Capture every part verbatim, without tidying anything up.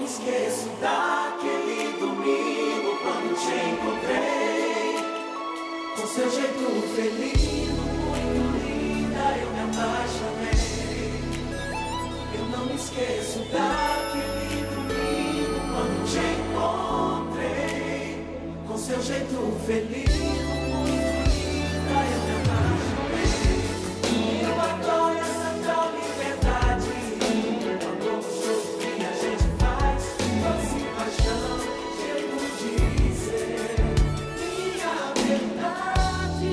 esqueço daquele domingo quando te encontrei, com seu jeito felino, muito linda, eu me apaixonei. Eu não me esqueço daquele domingo quando te encontrei, com seu jeito felino, muito linda, eu me apaixonei. E eu adoro essa tal liberdade, quando o show que a gente faz, doce paixão, jeito de ser minha verdade.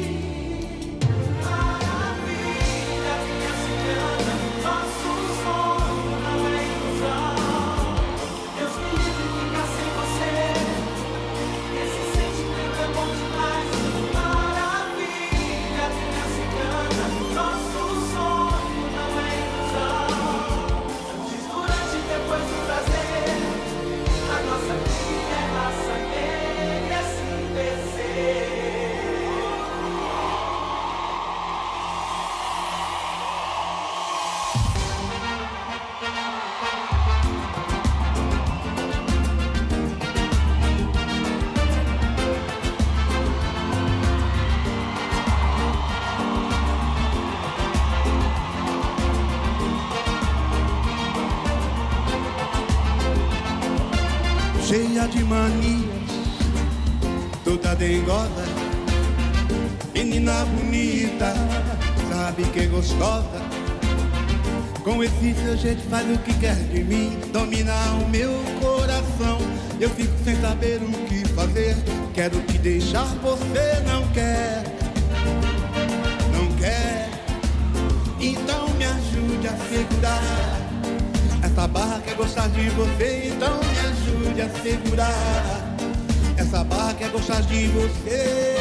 Maravilha, minha cigana, nosso sonho não é ilusão. Deus me livre de ficar sem você, esse sentimento é bom demais. Maravilha, minha cigana, nosso sonho não é ilusão. Antes, durante e depois do prazer, a nossa vida é raça negra, sem descer. Cheia de manias, toda dengosa, menina bonita, sabe que é gostosa. Com esse seu jeito faz o que quer de mim, domina o meu coração. Eu fico sem saber o que fazer, quero te deixar, você não quer, não quer. Então me ajude a segurar essa barra, quer gostar de você, então me ajude a segurar essa barra, quer gostar de você.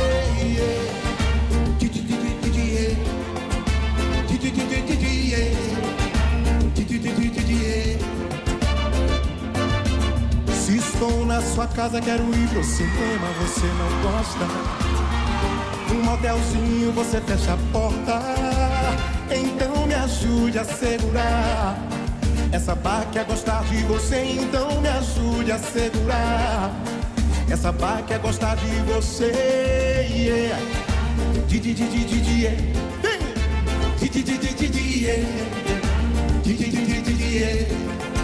Se estou na sua casa, quero ir pro cinema, você não gosta. Um motelzinho, você fecha a porta, então me ajude a segurar essa barra, quer gostar de você, então me ajude a segurar essa barra, quer gostar de você. Yeah. Di di di di di di yeah. Di di di di di di yeah. Di di di di di di yeah.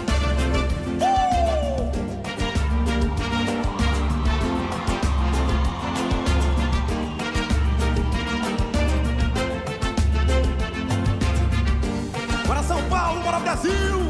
Bora São Paulo, bora Brasil!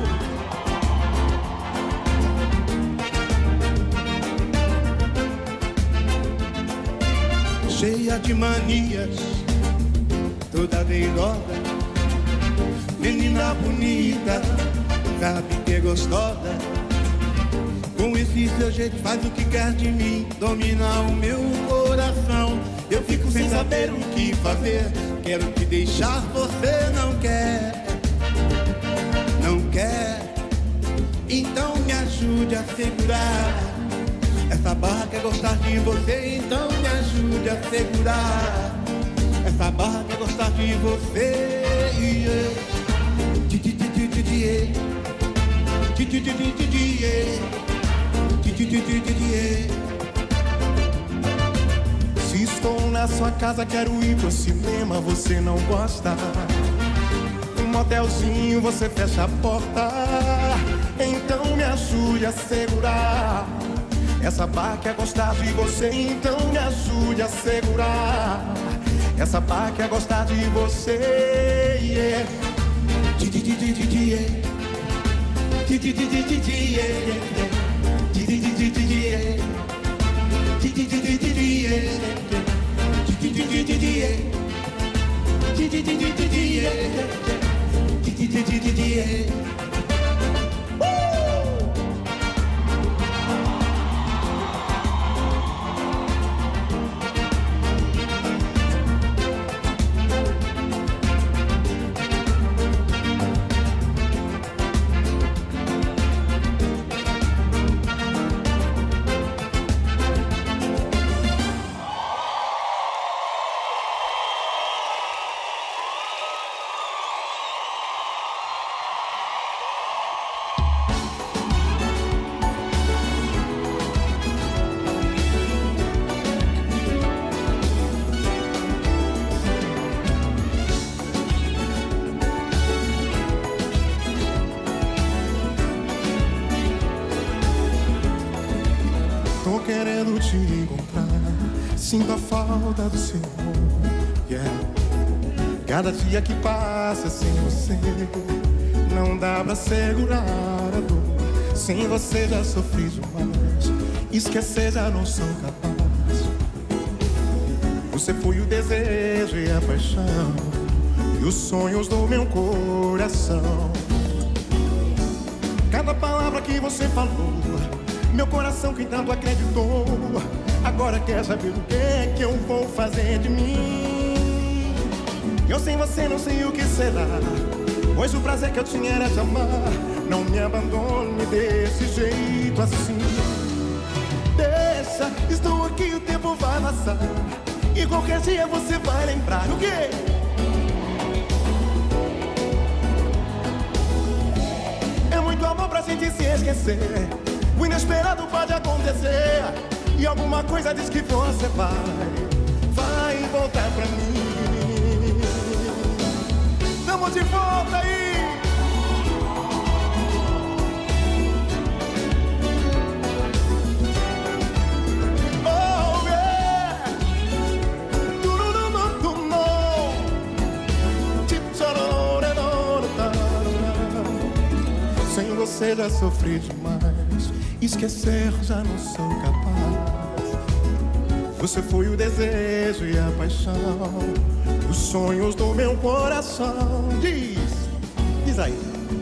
Cheia de manias, toda dengosa, menina bonita, sabe que é gostosa. Com esse seu jeito faz o que quer de mim, domina o meu coração. Eu fico sem saber o que fazer, quero te deixar, você não quer, não quer. Então me ajude a segurar essa barra, quer gostar de você, então me ajude a segurar essa barra, quer gostar de você. Se estou na sua casa, quero ir pro cinema, você não gosta. Um motelzinho, você fecha a porta, então me ajude a segurar essa barra, quer gostar de você, então me ajude a segurar essa barra, quer gostar de você. Yeah. Di di di di di di yeah. Di di di di di di yeah. Di di di di di di yeah. Di di di di di di yeah. Di di di di di di yeah. Di di di di di di yeah. Di di di di di di yeah. querendo te encontrar. Sinto a falta do seu amor, yeah. Cada dia que passa sem você, não dá pra segurar a dor. Sem você já sofri demais, esquecer já não sou capaz. Você foi o desejo e a paixão, e os sonhos do meu coração. Cada palavra que você falou, meu coração que tanto acreditou, agora quer saber o que é que eu vou fazer de mim. Eu sem você não sei o que será, pois o prazer que eu tinha era te amar. Não me abandone desse jeito assim. Deixa, estou aqui, o tempo vai passar, e qualquer dia você vai lembrar. O quê? É muito amor pra gente se esquecer. O inesperado pode acontecer, e alguma coisa diz que você vai, vai voltar pra mim. Tamo de volta aí. Oh, yeah. Sem você já sofri demais, esquecer já não sou capaz. Você foi o desejo e a paixão, os sonhos do meu coração. Diz, diz aí.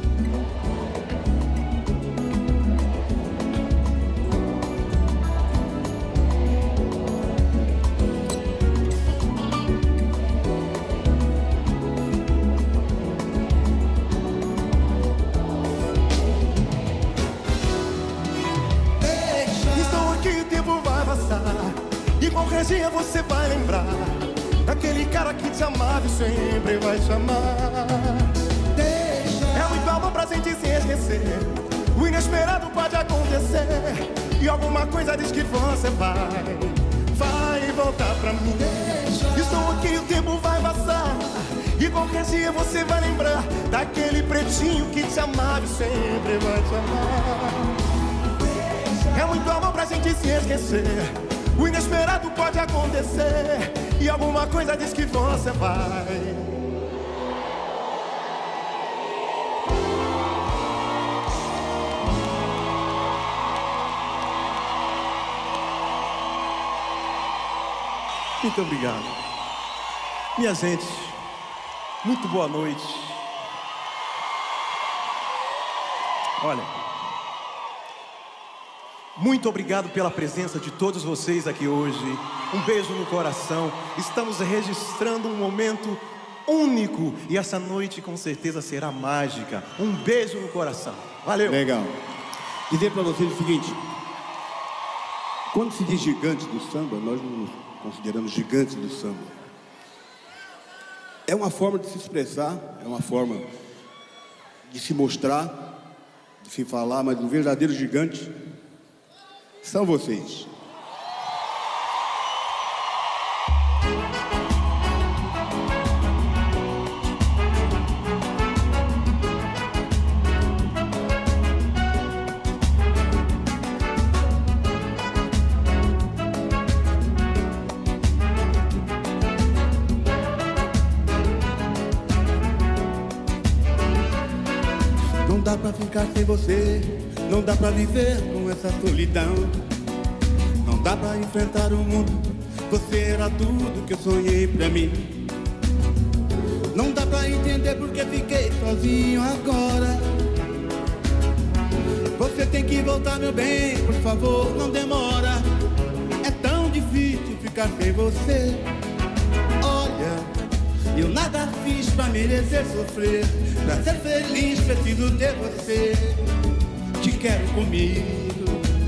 E qualquer dia você vai lembrar daquele cara que te amava e sempre vai te amar. Deixa. É muito amor pra gente se esquecer. O inesperado pode acontecer, e alguma coisa diz que você vai, vai voltar pra mim. Deixa. Estou aqui, o tempo vai passar, e qualquer dia você vai lembrar daquele pretinho que te amava e sempre vai te amar. Deixa. É muito amor pra gente se esquecer. O inesperado pode acontecer, e alguma coisa diz que você vai. Muito obrigado. Minha gente, muito boa noite. Olha, muito obrigado pela presença de todos vocês aqui hoje. Um beijo no coração. Estamos registrando um momento único, e essa noite com certeza será mágica. Um beijo no coração. Valeu. Legal. Dizer para vocês o seguinte: quando se diz gigante do samba, nós não nos consideramos gigantes do samba. É uma forma de se expressar, é uma forma de se mostrar, de se falar, mas um verdadeiro gigante são vocês. Não dá pra ficar sem você, não dá pra viver com essa solidão. Não dá pra enfrentar o mundo, você era tudo que eu sonhei pra mim. Não dá pra entender porque fiquei sozinho agora. Você tem que voltar, meu bem, por favor, não demora. É tão difícil ficar sem você. Olha, eu nada fiz pra merecer sofrer. Pra ser feliz preciso ter você. Te quero comigo.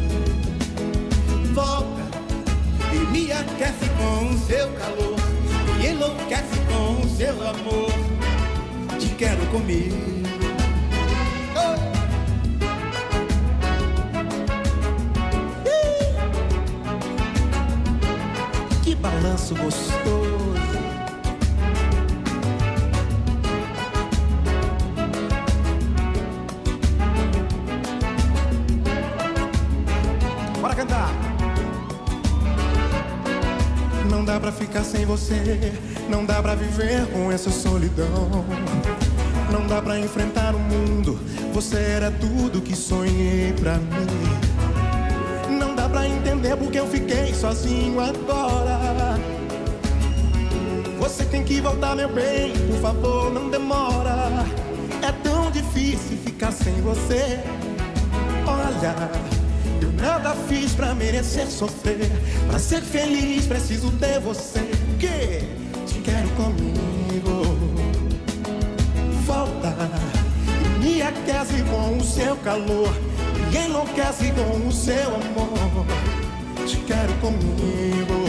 Volta e me aquece com o seu calor, me enlouquece com o seu amor. Te quero comigo. Oh. Que balanço gostoso. Bora cantar. Não dá pra ficar sem você, não dá pra viver com essa solidão. Não dá pra enfrentar o mundo, você era tudo que sonhei pra mim. Não dá pra entender porque eu fiquei sozinho agora. Você tem que voltar, meu bem, por favor, não demora. É tão difícil ficar sem você. Olha, eu nada fiz pra merecer sofrer. Pra ser feliz preciso ter você. Que te quero comigo. Volta e me aquece com o seu calor. Me enlouquece com o seu amor. Te quero comigo.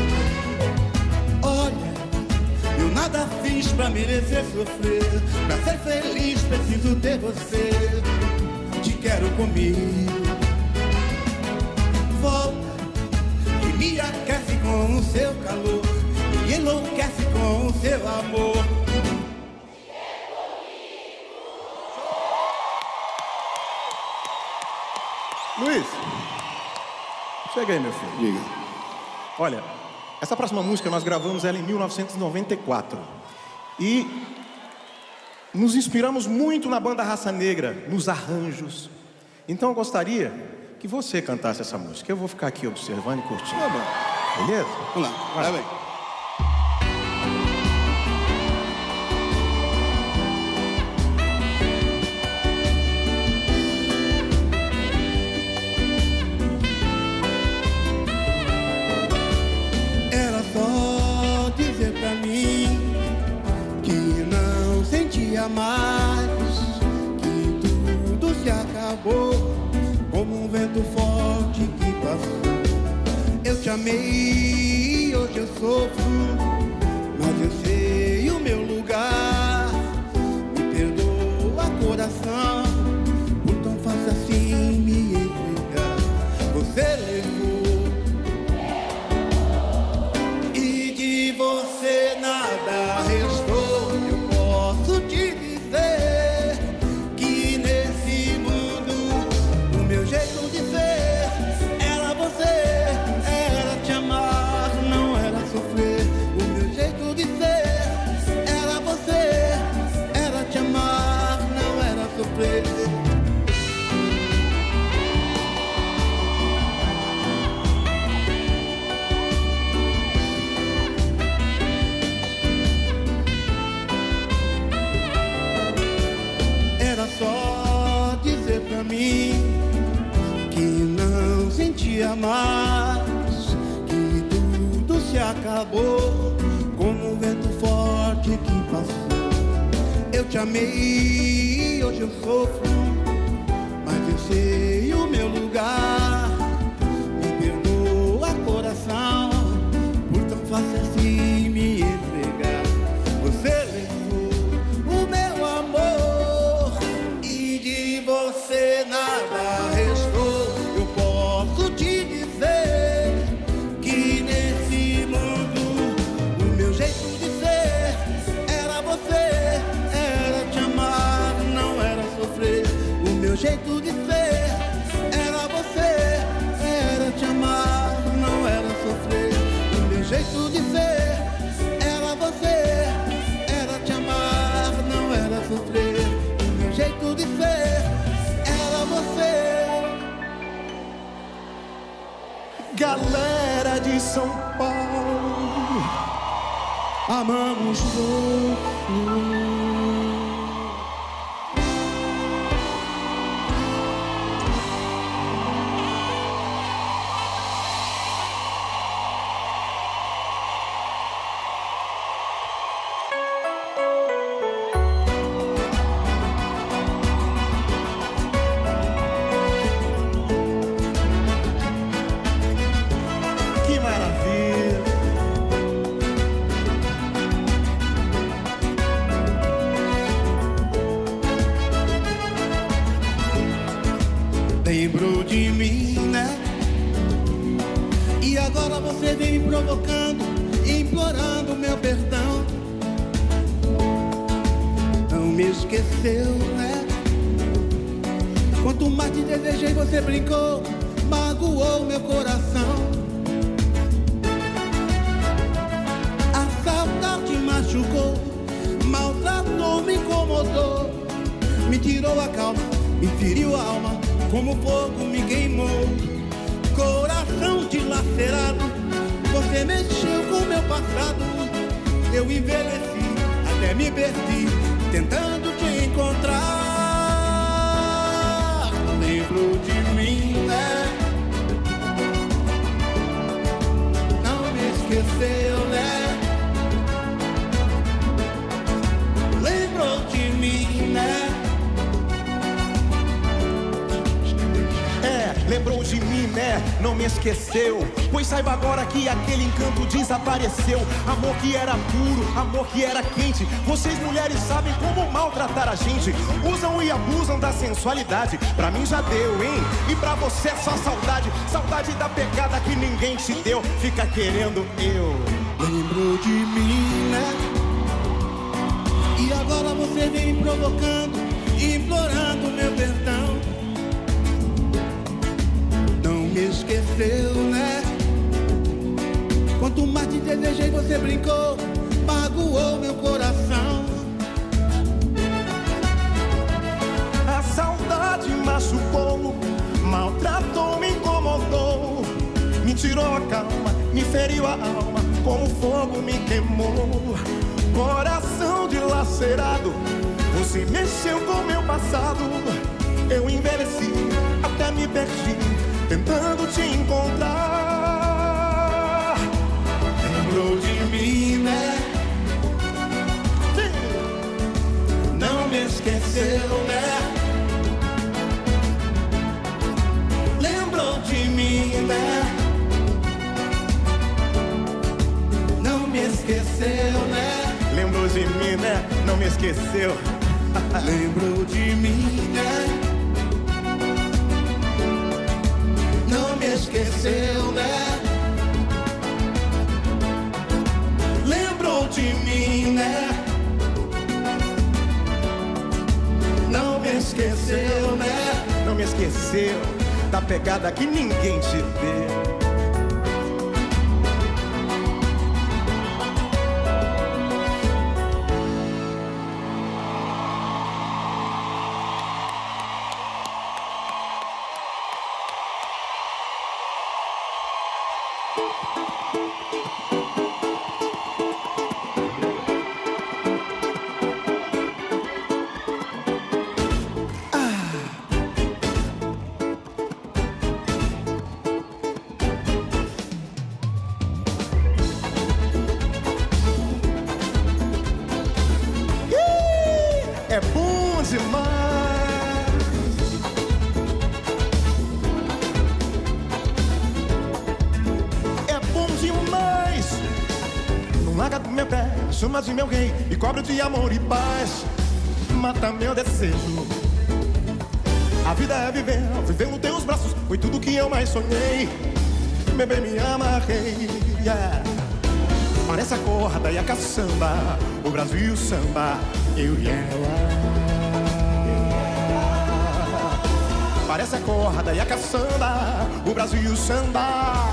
Olha, eu nada fiz pra merecer sofrer. Pra ser feliz preciso ter você. Te quero comigo. Volta e me aquece com o seu calor. Me enlouquece com o seu amor. Luiz, chega aí, meu filho. Diga. Olha, essa próxima música nós gravamos ela em mil novecentos e noventa e quatro. E nos inspiramos muito na banda Raça Negra, nos arranjos. Então eu gostaria que você cantasse essa música. Eu vou ficar aqui observando e curtindo. Tá bom. Beleza? Vamos lá, vai bem. Era só dizer pra mim que não sentia mais, que tudo se acabou como um vento forte que passou. Eu te amei, hoje eu sofro, mas eu sei o meu lugar. Me perdoa, coração, por tão fácil assim me entregar. Você levou e de você nada restou. Eu posso te dizer que nesse mundo o meu jeito de ser era você. Era te amar, não era sofrer. O meu jeito de ser era você. Era te amar, não era sofrer. Era só dizer pra mim que não sentia mais, que tudo se acabou como um vento forte que passou. Eu te amei, hoje eu sofro, mas eu sei o meu lugar. Me perdoa, coração, por tão fácil assim me entregar. Você levou o meu amor e de você nada restou. Eu posso te dizer que nesse mundo o meu jeito de ser era você. Era te amar, não era sofrer. O meu jeito de ser era você. Era te amar, não era sofrer. O meu jeito de ser era você. Era te amar, não era sofrer. O meu jeito de ser era você. Galera de São Paulo, Amamos louco. que maravilha. Lembrou de mim, né? E agora você vem me provocando, implorando meu perdão. Não me esqueceu, né? Quanto mais te desejei, você brincou, magoou meu coração. machucou, maltratou, me incomodou, me tirou a calma, me feriu a alma, como fogo me queimou. Coração dilacerado, você mexeu com meu passado. Eu envelheci, até me perdi, tentando te encontrar. Lembro de mim, né? Não me esqueceu, né? Lembrou de mim, né? É, lembrou de mim, né? Não me esqueceu. Pois saiba agora que aquele encanto desapareceu. Amor que era puro, amor que era quente. Vocês mulheres sabem como maltratar a gente. Usam e abusam da sensualidade. Pra mim já deu, hein? E pra você é só saudade. Saudade da pegada que ninguém te deu. Fica querendo eu. Lembrou de mim, né? E agora você vem me provocando, implorando meu perdão. Não me esqueceu, né? Quanto mais te desejei, você brincou, magoou meu coração. A saudade machucou, maltratou, me incomodou, me tirou a calma, me feriu a alma, como fogo me queimou. Coração dilacerado, você mexeu com meu passado. Eu envelheci, até me perdi, tentando te encontrar. Lembrou de mim, né? Sim. Não me esqueceu, né? Lembrou de mim, né? Não me esqueceu, né? Lembrou de mim, né? Não me esqueceu. Lembrou de mim, né? Não me esqueceu, né? Lembrou de mim, né? Não me esqueceu, né? Não me esqueceu da pegada que ninguém te deu. É bom demais. É bom demais. Não larga do meu pé, chama de meu rei e cobre de amor e paz. Mata meu desejo. A vida é viver, viver nos teus braços foi tudo que eu mais sonhei. Bebê, me amarrei, yeah. Parece a corda e a caçamba, o Brasil samba, eu e ela. Parece a corda e a caçamba, o Brasil samba.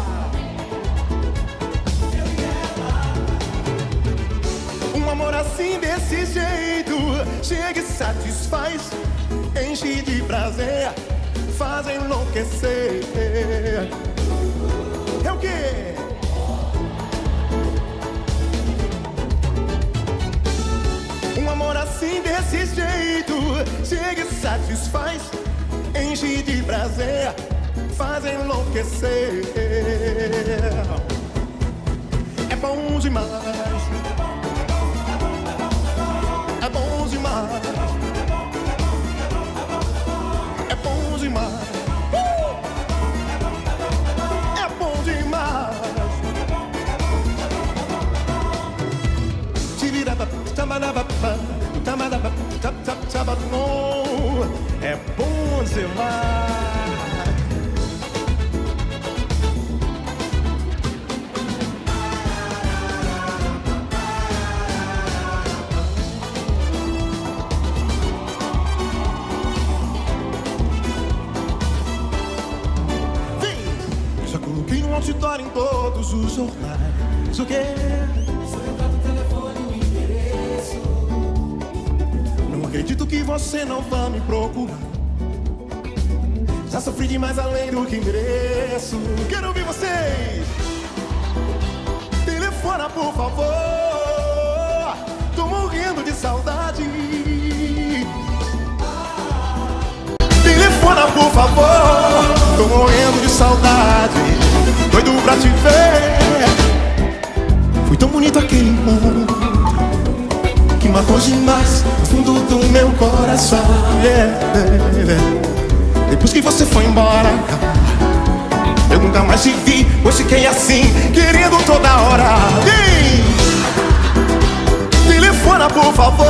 Um amor assim desse jeito chega e satisfaz, enche de prazer, faz enlouquecer. É o quê? Um amor assim desse jeito chega e satisfaz, enche de prazer, faz enlouquecer. É bom demais. É bom demais. É bom demais. Uh! É bom demais. É bom demais. Vem! Já coloquei um outdoor em todos os jornais. O quê? Seu retrato, telefone, o endereço. acredito que você não vai me procurar. Já sofri demais além do que mereço. Quero ouvir vocês. Telefona, por favor. Tô morrendo de saudade. Telefona, por favor. Tô morrendo de saudade. Doido pra te ver. Foi tão bonito aquele mundo que matou demais no fundo do meu coração. Yeah, yeah. Depois que você foi embora, eu nunca mais te vi. Hoje fiquei assim, querendo toda hora. Vem! Telefona, por favor.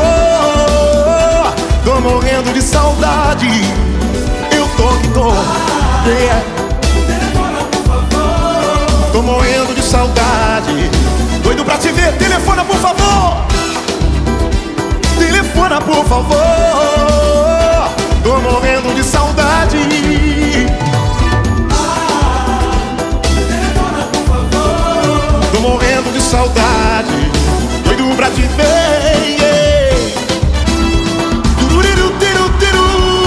Tô morrendo de saudade. Eu tô que tô. Yeah. Telefona, por favor. Tô morrendo de saudade. Doido pra te ver. Telefona, por favor. Telefona, por favor. Tô morrendo de saudade. Telefona, por favor. Tô morrendo de saudade. Doido pra te ver. Yeah. Tururiru, tiru, tiru.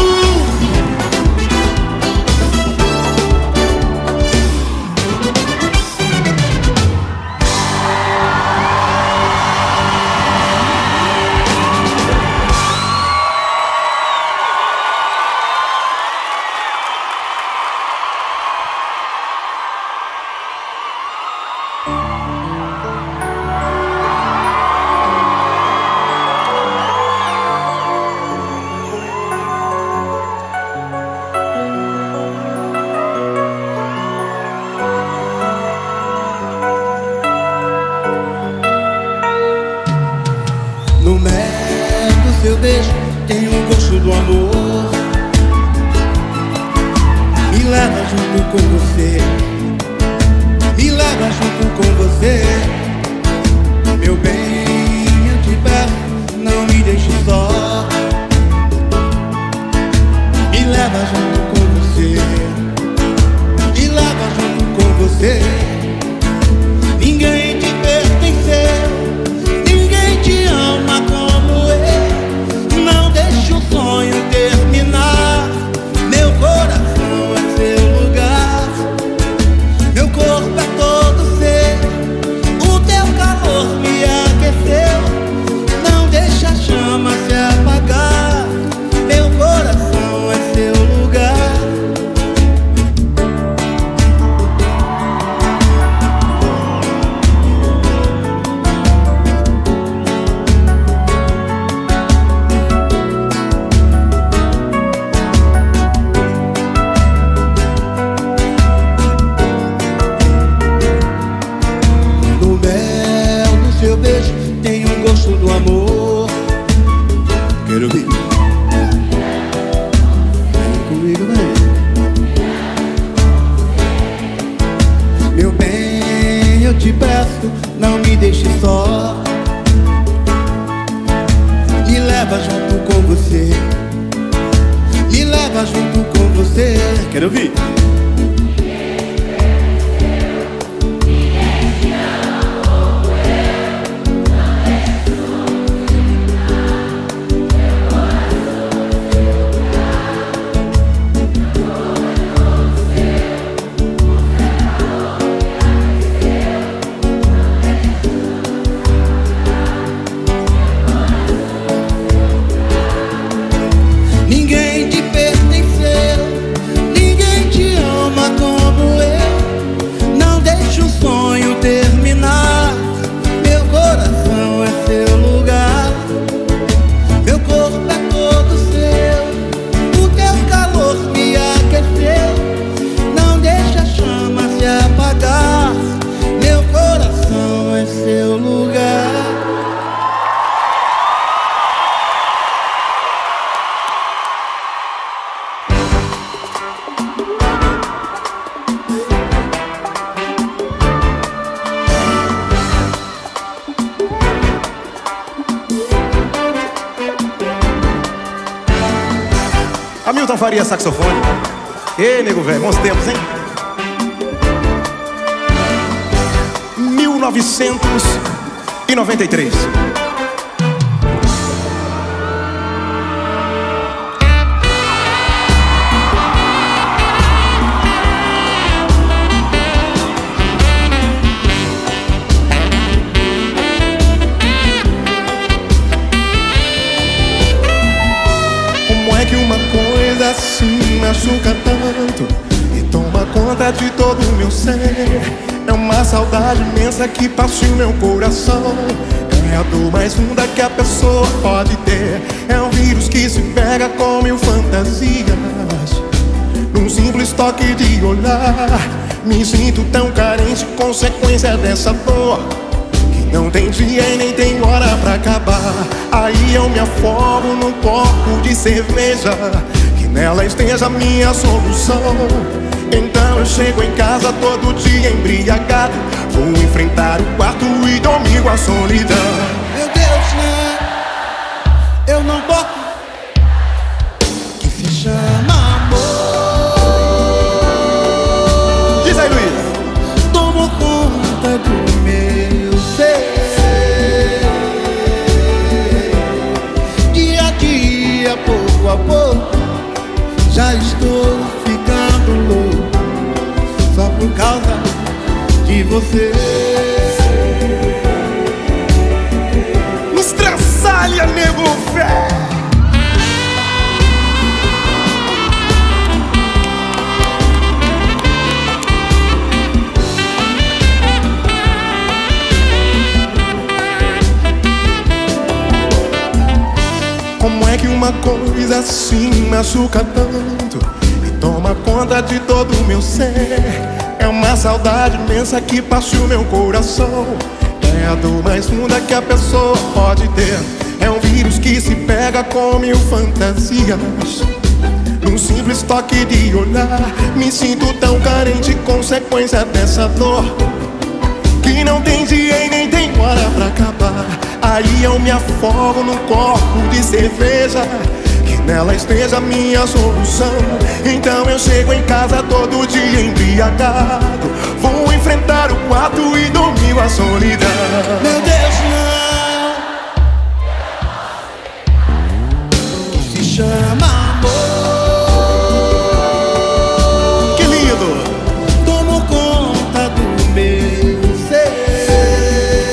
No mel do seu beijo tem um gosto do amor. Me leva junto com você. Me leva junto com você. Meu bem, eu te peço, não me deixe só. Me leva junto com você. Me leva junto com você. Ninguém te pertenceu. Ninguém te ama como eu. Não deixe o sonho terminar. Meu coração é seu lugar. Meu corpo é todo seu. O teu calor me aqueceu. Não deixa a chama se apagar. Meu coração é seu lugar. No mel do seu beijo tem um gosto do amor. Quero ouvir. Vem comigo, vem. Meu bem, eu te peço, não me deixe só. Me leva junto com você. Me leva junto com você. Quero ouvir. Ninguém te pertenceu. Ninguém te ama como eu. Não deixe o sonho terminar. Meu coração é seu lugar. Meu corpo é todo seu. O teu calor me aqueceu. Não deixa a chama se apagar. Meu coração é seu lugar. Hamilton Faria, saxofone. Ei, nego velho, bons tempos, hein? mil novecentos e noventa e três. conta de todo o meu ser. É uma saudade imensa que passa o meu coração. É a dor mais funda que a pessoa pode ter. É um vírus que se pega com mil fantasias. Num simples toque de olhar, me sinto tão carente, consequência dessa dor, que não tem dia e nem tem hora pra acabar. Aí eu me afogo num copo de cerveja, que nela esteja a minha solução. Então eu chego em casa todo dia embriagado, vou enfrentar o quarto e domingo a solidão. Meu Deus, não, eu não boto que se chama amor. Diz aí, Luiz. Tomou conta do meu ser. Dia a dia, pouco a pouco, já estou ficando louco, só por causa de você. Me estraçalha, nego fé. Como é que uma coisa assim machuca tanto e toma conta de todo o meu ser? É uma saudade imensa que passa o meu coração. É a dor mais funda que a pessoa pode ter. É um vírus que se pega com mil fantasias. Num simples toque de olhar, me sinto tão carente, consequência dessa dor, que não tem dia e nem tem hora pra acabar. Aí eu me afogo num copo de cerveja, que nela esteja a minha solução. Então eu chego em casa todo dia embriagado, vou enfrentar o quarto e domingo a solidão. Meu Deus, não, se chama amor. Que lindo! Tomou conta do meu ser.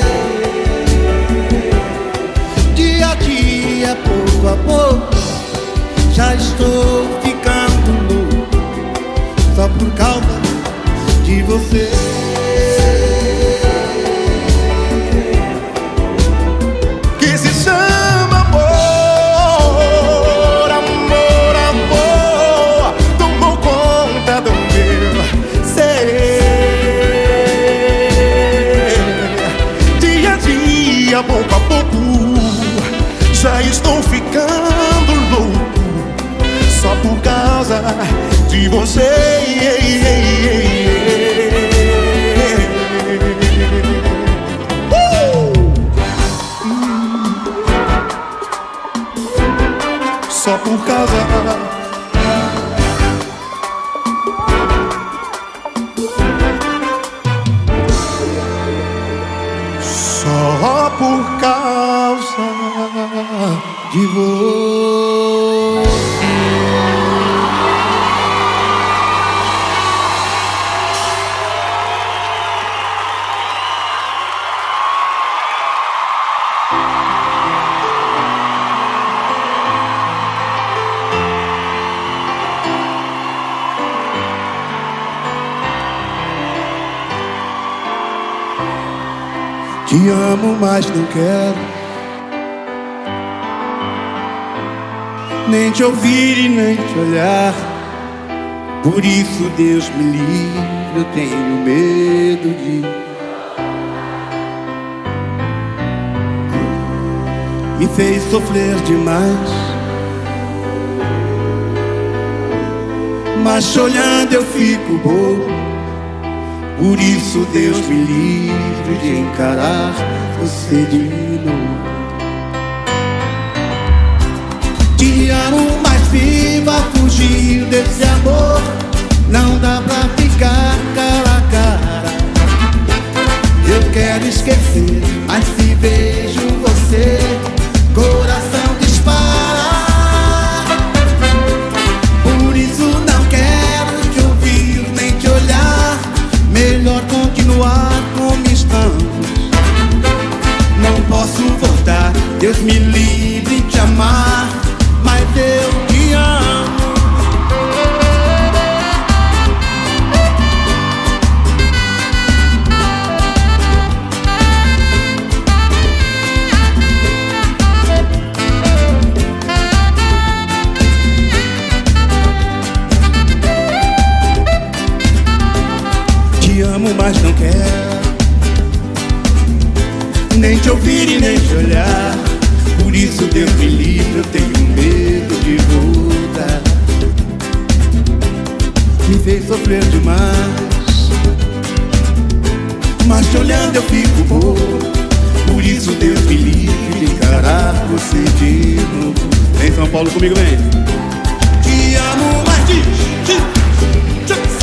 Dia a dia, pouco a pouco, já estou ficando louco, só por causa de você. Que se chama amor, amor, amor. Tomou conta do meu ser. Dia a dia, pouco a pouco, já estou ficando louco, só por causa de você. Uh! Só por causa. Só por causa De você. Te amo, mas não quero nem te ouvir e nem te olhar. Por isso, Deus me livre, eu tenho medo de me fez sofrer demais, mas te olhando eu fico bobo. Por isso, Deus me livre de encarar você de novo. Te amo, mas viva fugir desse amor. Não dá pra ficar cara a cara. Eu quero esquecer, mas se vejo você, coração dispara. Por isso não quero te ouvir nem te olhar. Melhor continuar como estamos. Não posso voltar, Deus me livre de te amar, mas eu te amo. amo, mas não quero nem te ouvir e nem te olhar. Por isso Deus me livre, eu tenho medo de voltar. Me fez sofrer demais, mas te olhando eu fico bobo. Por isso Deus me livre de encarar você de novo. Vem São Paulo comigo, vem. Te amo, mas diz, diz, diz.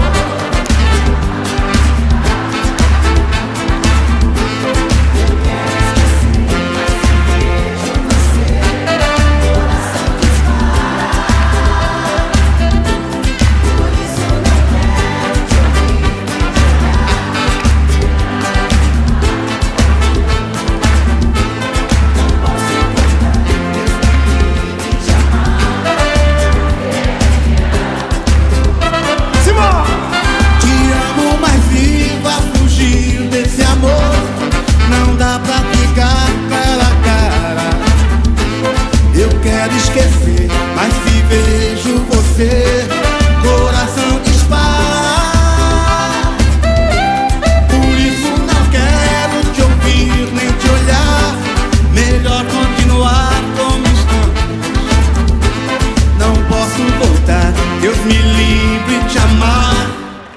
Esquecer, mas se vejo você, coração dispara. Por isso não quero te ouvir nem te olhar. Melhor continuar como estamos. Não posso voltar, Deus me livre de te amar.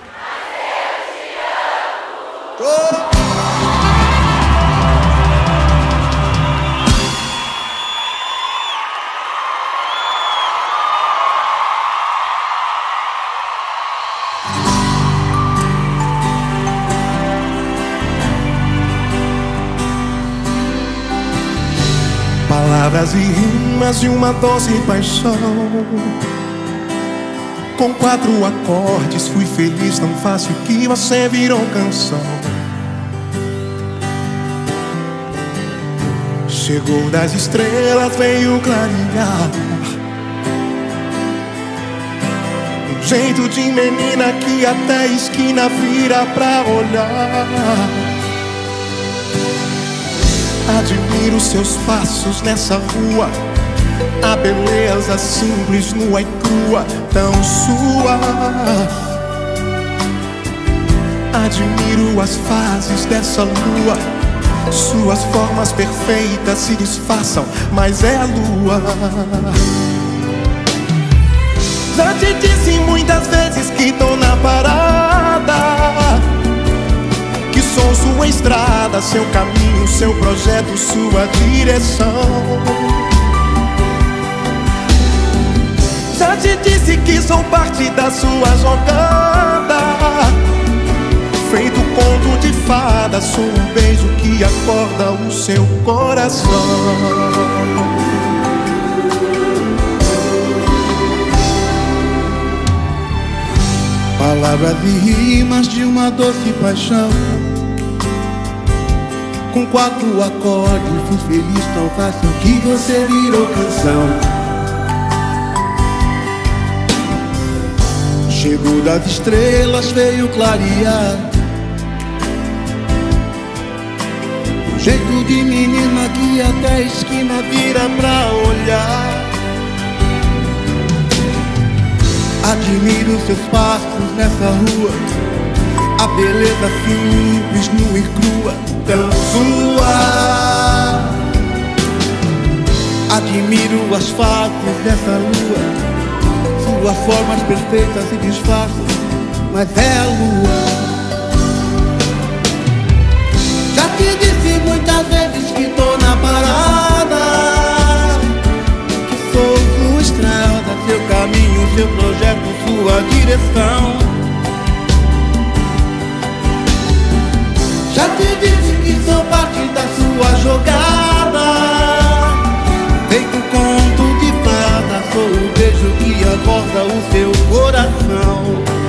Oh! Palavras e rimas de uma doce paixão. Com quatro acordes fui feliz tão fácil que você virou canção. Chegou das estrelas, veio clarear. Um jeito de menina que até a esquina vira pra olhar. Admiro seus passos nessa rua, a beleza simples, nua e crua, tão sua. Admiro as fases dessa lua, suas formas perfeitas se disfarçam, mas é a lua. Já te disse muitas vezes que tô na parada, que sou sua estrada, seu caminho, seu projeto, sua direção. Já te disse que sou parte da sua jogada, feito conto de fada, sou um beijo que acorda o seu coração. Palavras e rimas de uma doce paixão. Com quatro acordes fui feliz tão fácil que você virou canção. Chegou das estrelas, veio clarear. Um jeito de menina que até a esquina vira pra olhar. Admiro seus passos nessa rua, a beleza simples, nua e crua, tão sua. Admiro as faces dessa lua, suas formas perfeitas se disfarçam, mas é a lua. Já te disse muitas vezes que tô na parada, que sou sua estrada, seu caminho, seu projeto, sua direção. Já te disse que sou parte da sua jogada, feito conto de fada, sou o beijo que acorda o seu coração.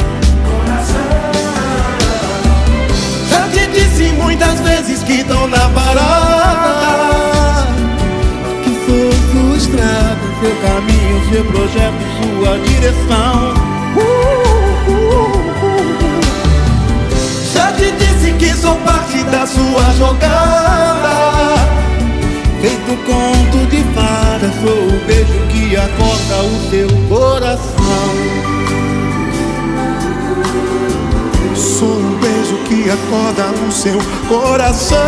Já te disse muitas vezes que tô na parada, que sou sua estrada, seu caminho, seu projeto, sua direção. uh, uh, uh. Já te disse que sou parte da sua jogada, Feito conto de fada, sou o beijo que acorda o seu coração. sou um beijo acorda o seu coração.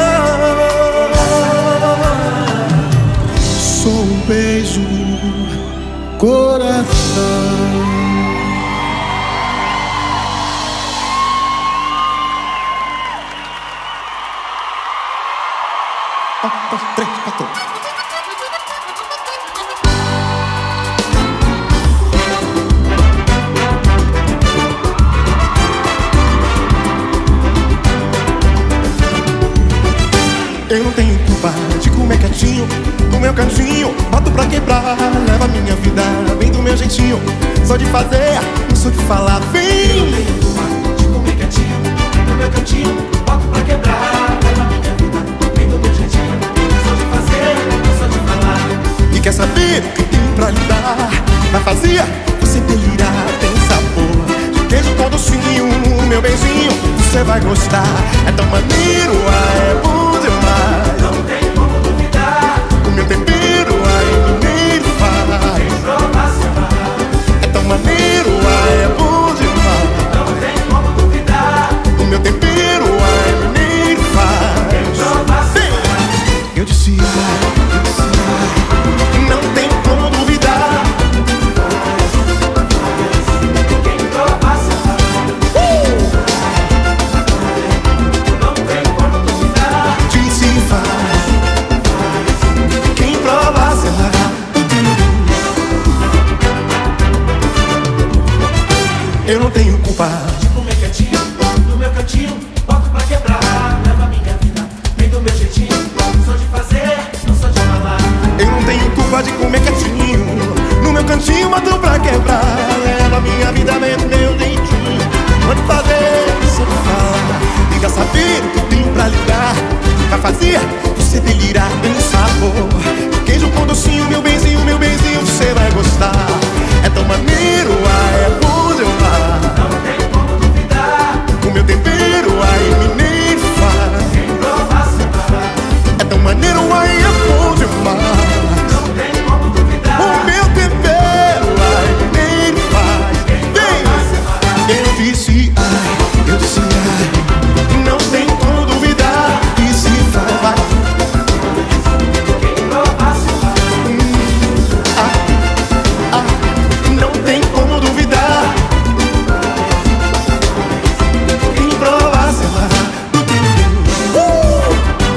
Sou um beijo, coração. Um, dois, três, quatro. Eu não tenho culpa de comer quietinho no meu cantinho, boto pra quebrar, leva minha vida bem do meu jeitinho. Sou de fazer, não sou de falar, vem. Eu não tenho culpa de comer quietinho no meu cantinho, boto pra quebrar, leva minha vida bem do meu jeitinho. Sou de fazer, não sou de falar. E quer saber o que tem pra lhe dar? Na fazia, você delirar, tem sabor de queijo com docinho, meu beijinho, você vai gostar. É tão maneiro, ah, é bom demais. Não tem como duvidar. O meu tempero, ah, é mineiro faz. Tem prova se amarrar. É tão maneiro, ah, é bom demais. Não tem como duvidar. O meu tempero, ah, é mineiro faz. Tem prova se amarrar. Eu disse, ah, eu disse, ah, não tem como duvidar. Quem prova se amarrar. Não tem como duvidar. Disse, faz. Quem prova se amarrar. Eu não tenho culpa De comer quietinho no meu cantinho, boto pra quebrar, leva minha vida bem do meu jeitinho. Sou de fazer, não sou de falar. Eu não tenho culpa de comer quietinho no meu cantinho, boto pra quebrar, leva minha vida bem do meu jeitinho. Pode fazer, você falar, liga saber o que tem pra ligar. Vai fazer você delirar, tem sabor queijo com docinho, meu benzinho, meu benzinho, você vai gostar. É tão maneiro, ah, é bom demais. Não tem como duvidar. O meu tempero, ai, mineiro faz. Quem prova se amarrar. É tão maneiro, ai, é bom demais. Não tem como duvidar. O meu tempero, ai, mineiro faz. Vem! Eu disse, ai, eu disse, ai, não tem como duvidar. E se vai, Quem prova se amarrar. ah, ah, não tem como duvidar. Quem prova se amarrar. Uh!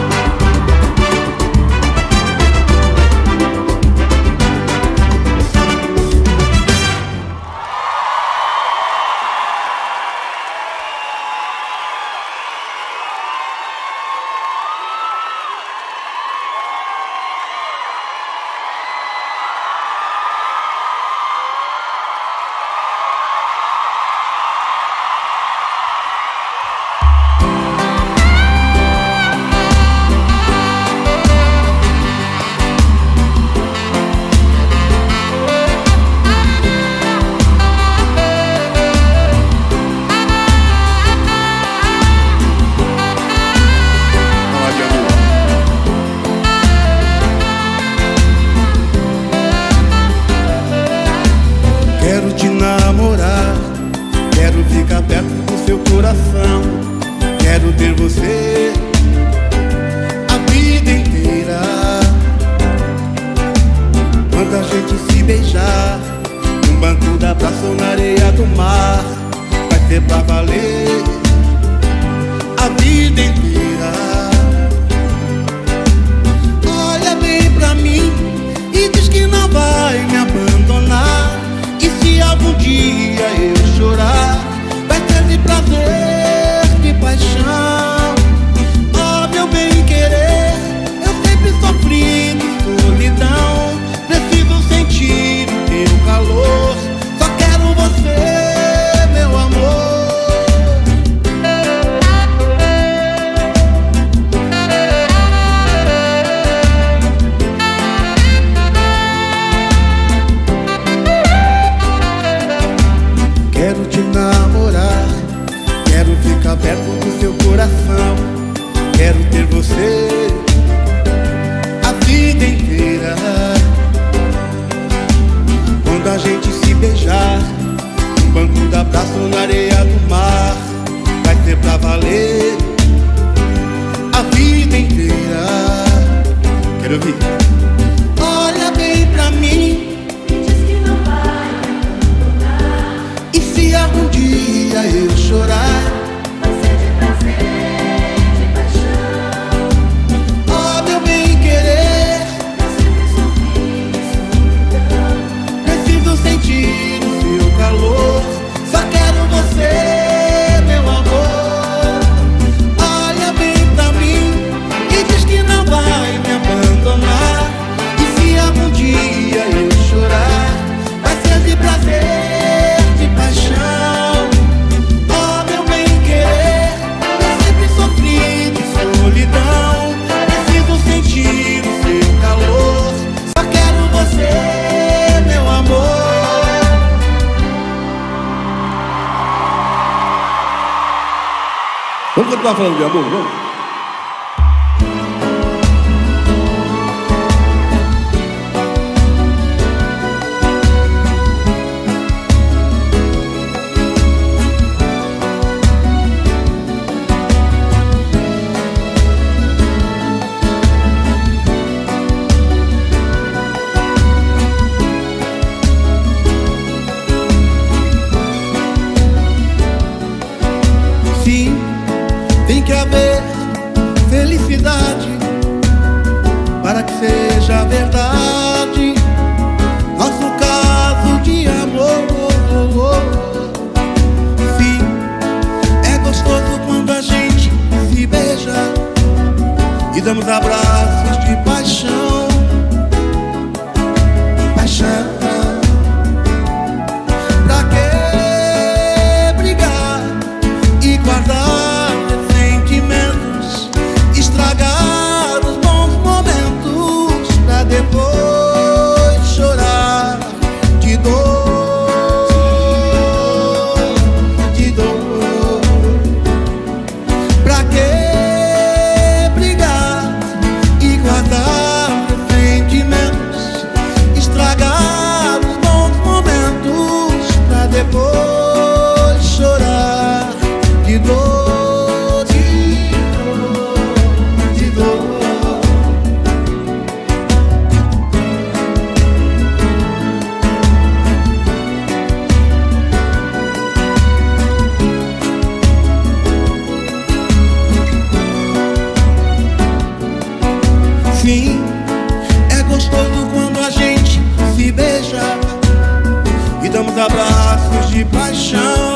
Quero te namorar, quero ficar perto do seu coração. Quero ter você a vida inteira. Quando a gente se beijar no banco da praça ou na areia do mar, vai ser pra valer a vida inteira. Olha bem pra mim e diz que não vai me abandonar. E se algum dia eu chorar, vai ser de prazer, de paixão. Oh, meu bem querer, eu sempre sofri de solidão. Preciso sentir o teu calor, só quero você, meu amor. Vamos continuar falando de amor, vamos? Sim, tem que haver felicidade para que seja verdade nosso caso de amor. Sim, é gostoso quando a gente se beija e damos abraços de paixão. Paixão. Pra que brigar e guardar ressentimentos, estragar os bons momentos pra depois chorar de dor, de dor. Pra que brigar e guardar ressentimentos, estragar os bons momentos pra depois chorar de dor, de dor, de dor. Sim, é gostoso quando a gente se beija e damos abraços de paixão.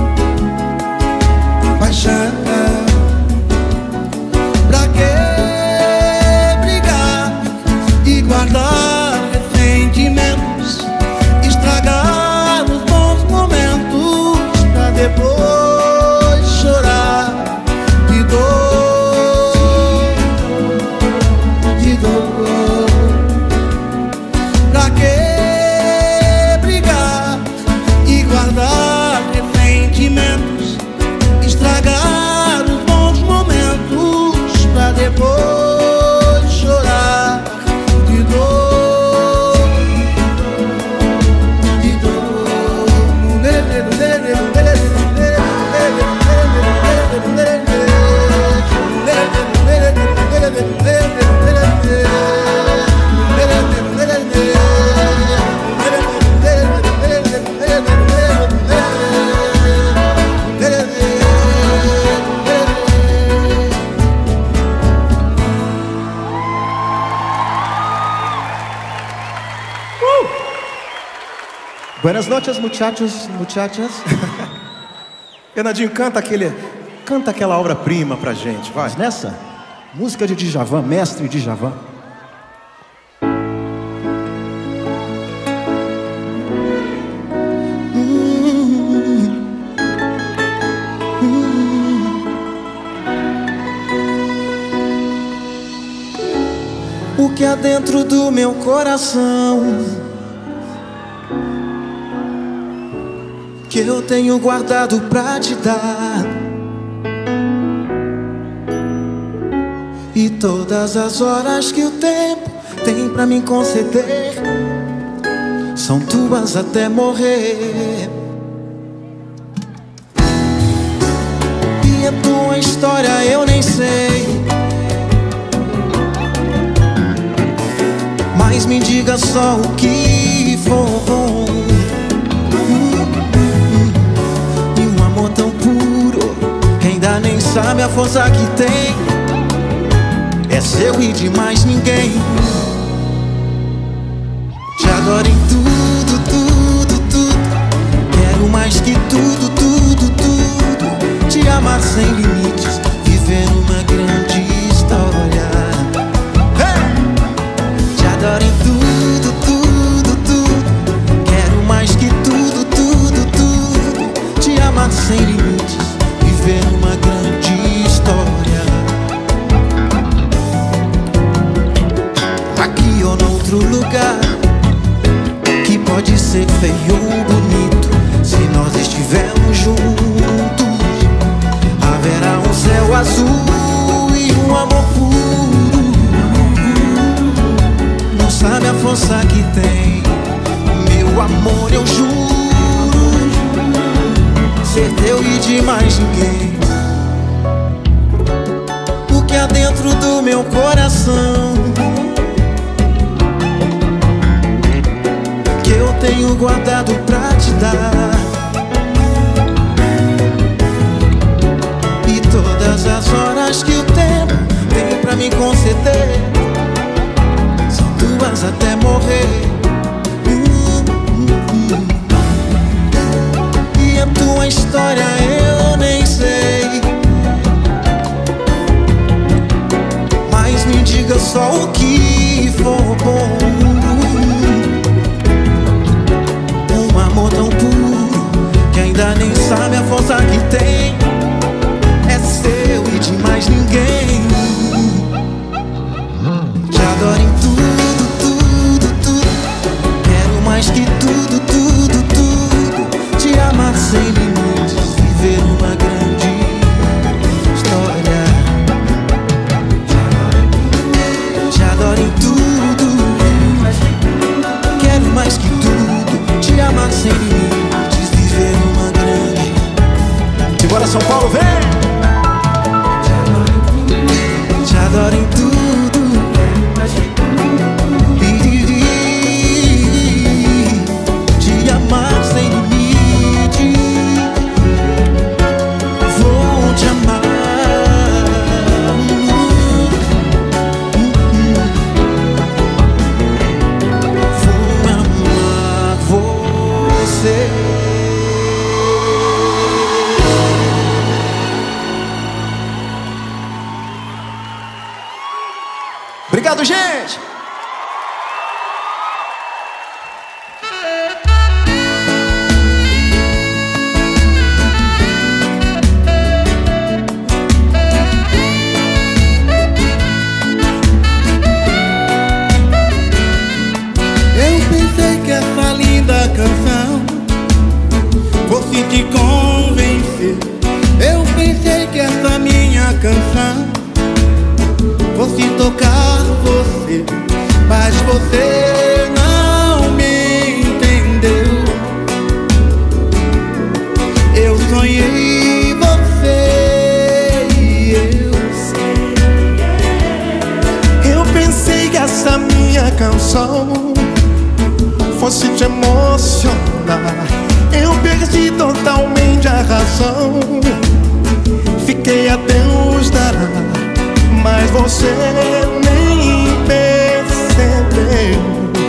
Paixão. Pra que brigar e guardar ressentimentos, estragar os bons momentos pra depois chorar de dor, de dor. Pra que brigar e guardar ressentimentos, estragar os bons momentos pra depois chorar de dor, de dor. Buenas noches, muchachos, muchachas. Bernardinho, canta aquele, canta aquela obra-prima pra gente, vai. Mas nessa, música de Djavan, mestre Djavan. O que há dentro do meu coração que eu tenho guardado pra te dar, e todas as horas que o tempo tem pra me conceder são tuas até morrer. E a tua história eu nem sei, mas me diga só o que for. Tão puro, ainda nem sabe a força que tem. É seu e de mais ninguém. Te adoro em tudo, tudo, tudo. Quero mais que tudo, tudo, tudo. Te amar sem limites, viver uma grande história. Hey! Te adoro em tudo, tudo, tudo. Quero mais que tudo, tudo, tudo. Te amar sem limites, viver uma grande história. Aqui ou noutro lugar, que pode ser feio ou bonito, se nós estivermos juntos, haverá um azul e um amor puro. Não sabe a força que tem, meu amor, eu juro, ser teu e de mais ninguém. O que há dentro do meu coração, que eu tenho guardado pra te dar. E todas as horas que o tempo tem pra me conceder são tuas até morrer. hum, hum, hum. E a tua história eu nem sei, mas me diga só o que for bom. Um amor tão puro que ainda nem sabe a força que tem, é seu e de mais ninguém. Te adoro em tudo, tudo, tudo. Quero mais que tudo, tudo, tudo. Te amar sem limites, viver uma grande história. Te adoro em tudo, quero mais que tudo. Te amar sem limites, viver uma grande. Simbora São Paulo, vem! Te adoro em tudo, te amar sem limite. Vou te amar, vou amar você. Obrigado, gente! Eu pensei que essa linda canção fosse te convencer. Eu pensei que essa minha canção fosse tocar você, mas você não me entendeu. Eu sonhei você e eu Eu pensei que essa minha canção fosse te emocionar. Eu perdi totalmente a razão, fiquei a Deus dará, mas você nem percebeu.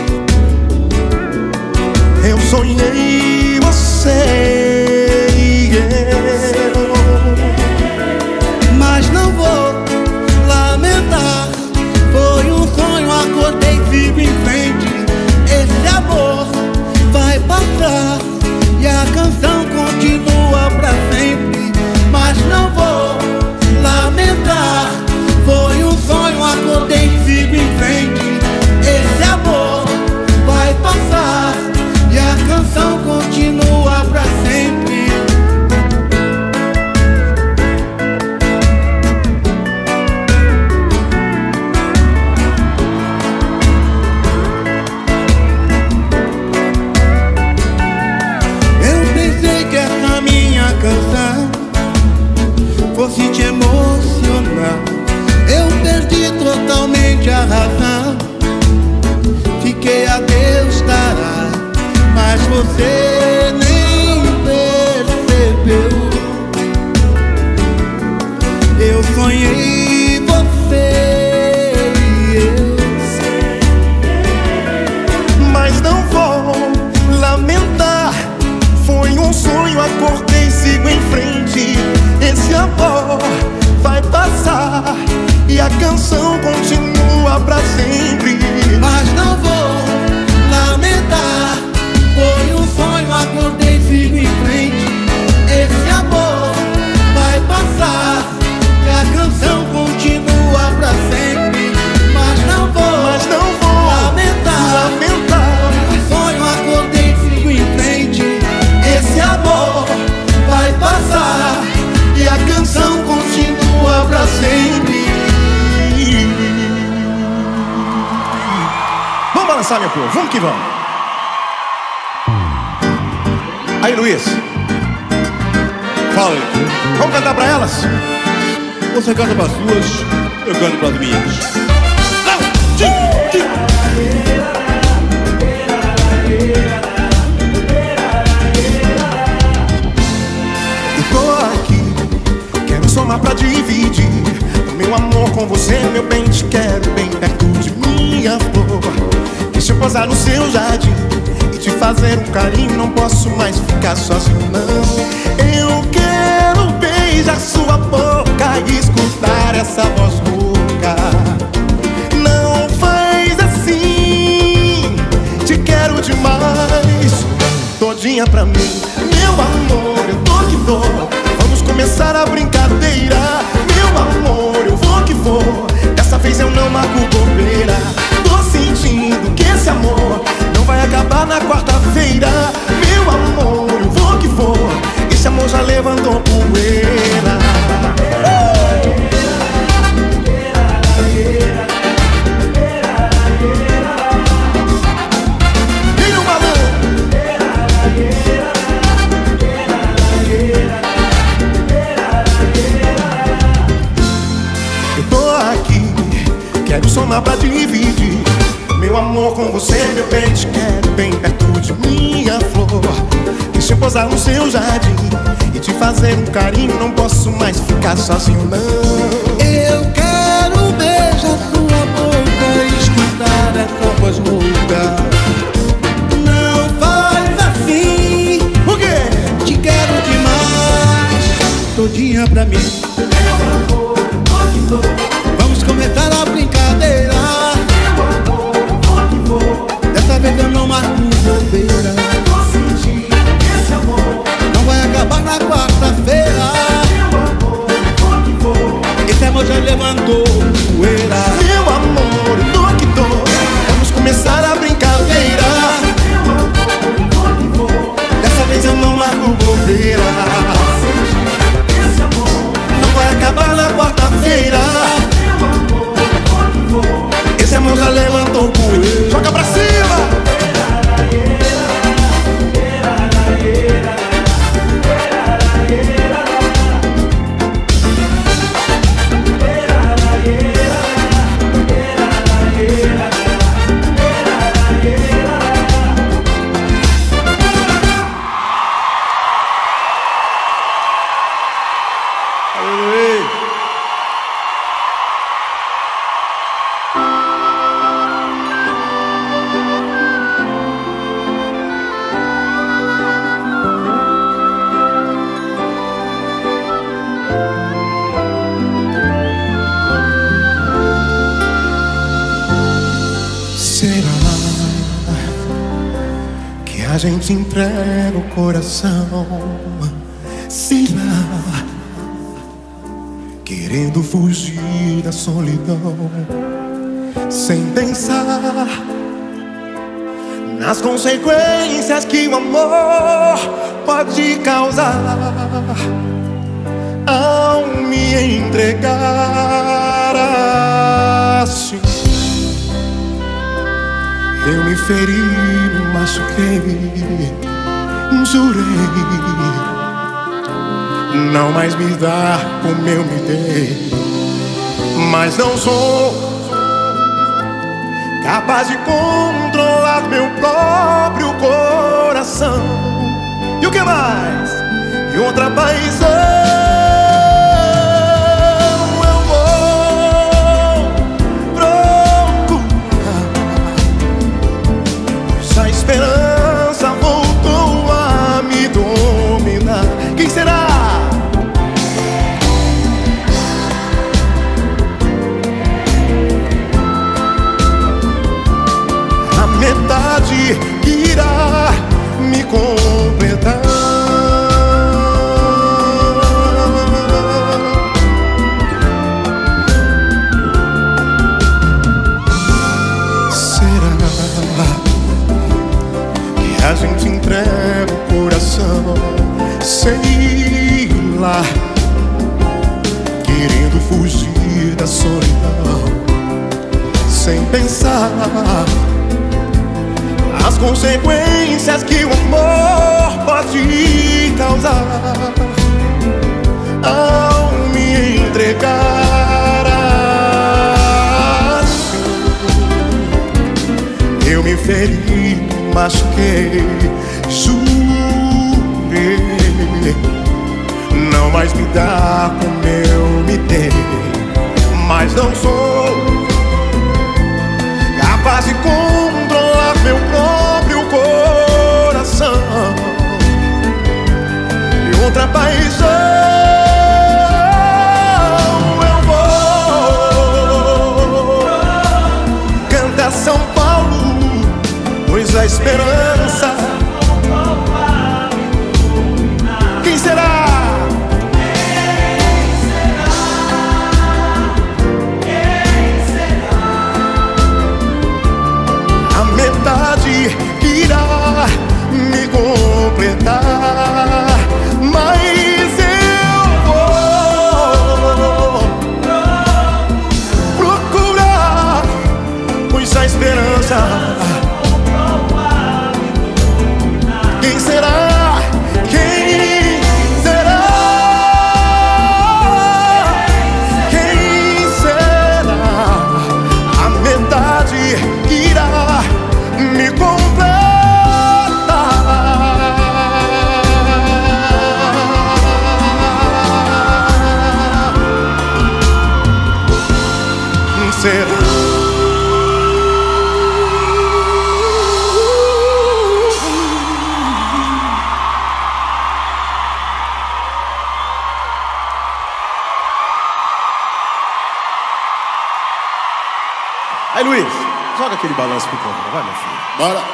Eu sonhei você e eu, mas não vou lamentar. Foi um sonho, acordei, sigo em frente. Esse amor vai passar e a canção continua pra sempre. Mas não vou lamentar. Foi um sonho, acordei, sigo em frente. Esse amor vai passar e a canção continua pra sempre. Eu pensei que essa minha canção fosse te emocionar. Eu perdi totalmente a razão, fiquei a Deus dará, mas você nem percebeu. Eu sonhei você e eu, mas não vou lamentar. Foi um sonho, acordei, sigo em frente. Esse amor vai passar e a canção continua pra sempre. mas não vou lamentar. Foi um sonho, acordei, sigo em frente. Esse amor vai passar e a canção continua pra sempre. Mas não vou, Mas não vou lamentar. lamentar. Foi um sonho, acordei, sigo em frente. Esse amor vai passar e a canção continua dançar, meu povo, vamos que vamos. Aí, Luiz, Fala aí. vamos cantar pra elas? Você canta pras suas, eu canto pras minhas. Eu tô aqui, quero somar pra dividir o meu amor com você, meu bem, te quero bem perto de minha flor. Deixa eu posar no seu jardim e te fazer um carinho, não posso mais ficar sozinho, não. Eu quero beijar sua boca e escutar essa voz rouca. Não faz assim, te quero demais, todinha pra mim. Meu amor, eu tô que tô, vamos começar a brincadeira. Meu amor, eu vou que vou, dessa vez eu não marco bobeira. Tô sentindo que esse amor não vai acabar na quarta-feira. Meu amor, eu vou que vou, esse amor já levantou poeira. Vem no balão. Eu tô aqui, quero somar pra dividir meu amor com você, meu bem, te quero bem perto de minha flor. Deixa eu posar no seu jardim e te fazer um carinho, não posso mais ficar sozinho, não. Eu quero beijar sua boca e escutar essa voz rouca. Não faz assim, Por quê? te quero demais, todinha pra mim. Vamos começar a brincadeira. Dessa vez eu não marco bobeira. Não vai acabar na quarta-feira. Esse amor já levantou poeira. Meu amor, eu tô que tô, vamos começar a brincadeira. Dessa vez eu não largo bobeira. Não vai acabar na quarta-feira. Esse amor já levantou poeira. Joga pra cima! A gente entrega o coração, sei lá, querendo fugir da solidão, sem pensar nas consequências que o amor pode causar ao me entregar assim. Eu me feri, me machuquei, jurei não mais me dar como eu me dei, mas não sou capaz de controlar meu próprio coração. E o que mais? E outra paixão. A esperança voltou a me dominar. Quem será? A metade irá me completar. A gente entrega o coração, sei lá, querendo fugir da solidão, sem pensar consequências que o amor pode causar ao me entregar assim. Eu me feri, machuquei, jurei não mais me dar como eu me dei, mas não sou capaz de controlar meu próprio coração. E outra paixão eu vou cantar São Paulo, pois a esperança. Quem será? Que irá me completar, mas eu vou procurar, pois a esperança. Quem será? Quem será? Quem será? A metade que irá me completar. Será? Aí, Luiz, joga aquele balanço pro povo, vai, meu filho. Bora.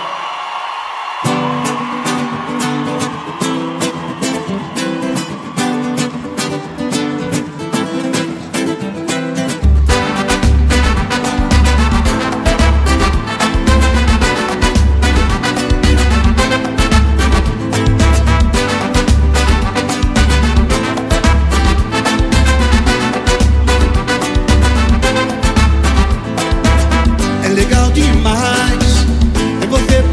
É legal demais, é você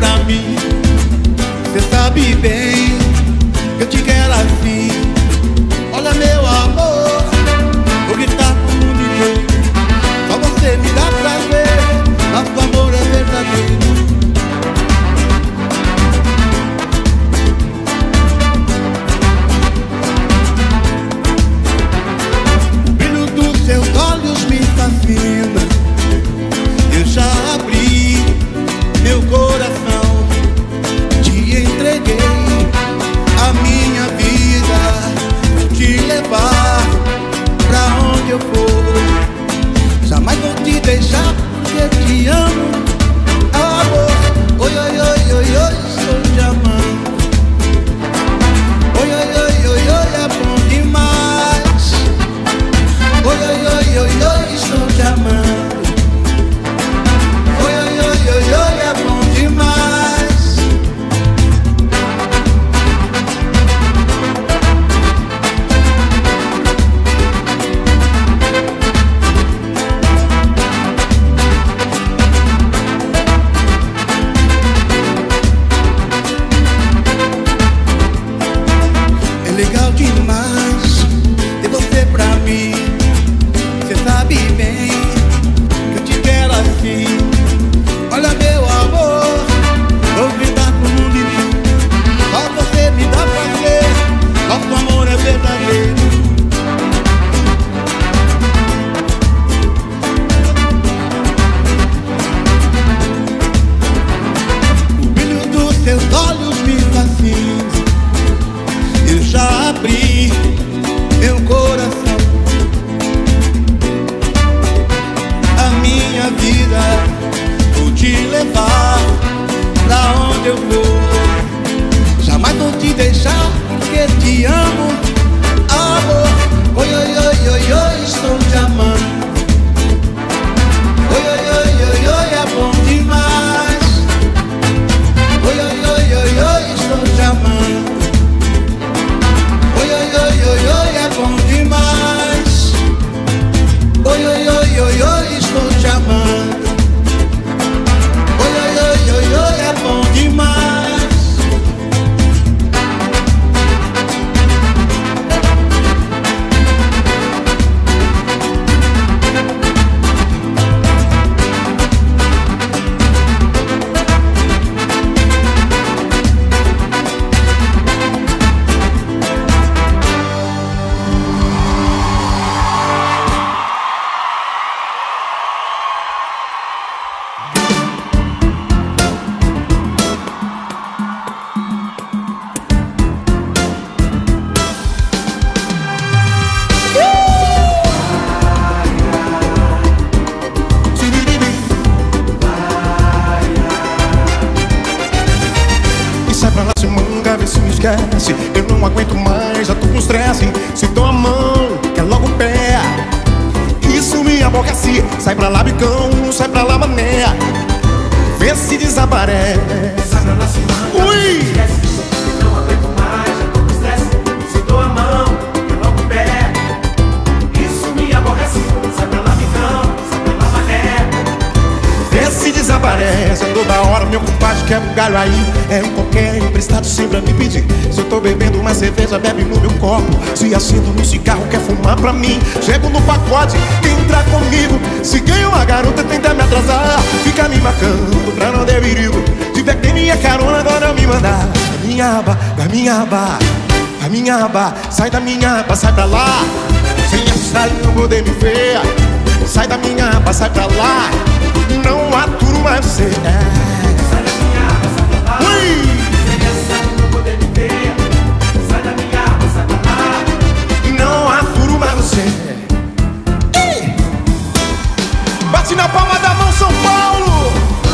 esquece. Eu não aguento mais, já tô com estresse. Se dou a mão, quer logo o pé. Isso me aborrece. Sai pra lá, bicão, sai pra lá, mané. Vê se desaparece. Sai pra lá, se manda. Ui! Esquece. Não aguento mais, já tô com estresse. Se dou a mão, quer logo o pé. Isso me aborrece. Sai pra lá, bicão, sai pra lá, mané. Vê se desaparece. Toda hora meu compadre quebra o galho aí. É um qualquer emprestado sempre a me pedir. Se eu tô bebendo uma cerveja, bebe no meu copo. Se acendo no cigarro, quer fumar pra mim. Chego no pacote, quer entrar comigo. Se ganha uma garota, tenta me atrasar. Fica me marcando pra não ter perigo. Tiver que ter minha carona, agora me mandar. Da minha aba, da minha aba, da minha aba. Sai da minha aba, sai pra lá. Sem essa não poder me ver. Sai da minha aba, sai pra lá. Não aturo mais você. Sai da minha aba, sai pra lá. Sem essa não poder me ver. Sai da minha aba, sai pra lá. Não aturo mais você. Ei! Bate na palma da mão, São Paulo.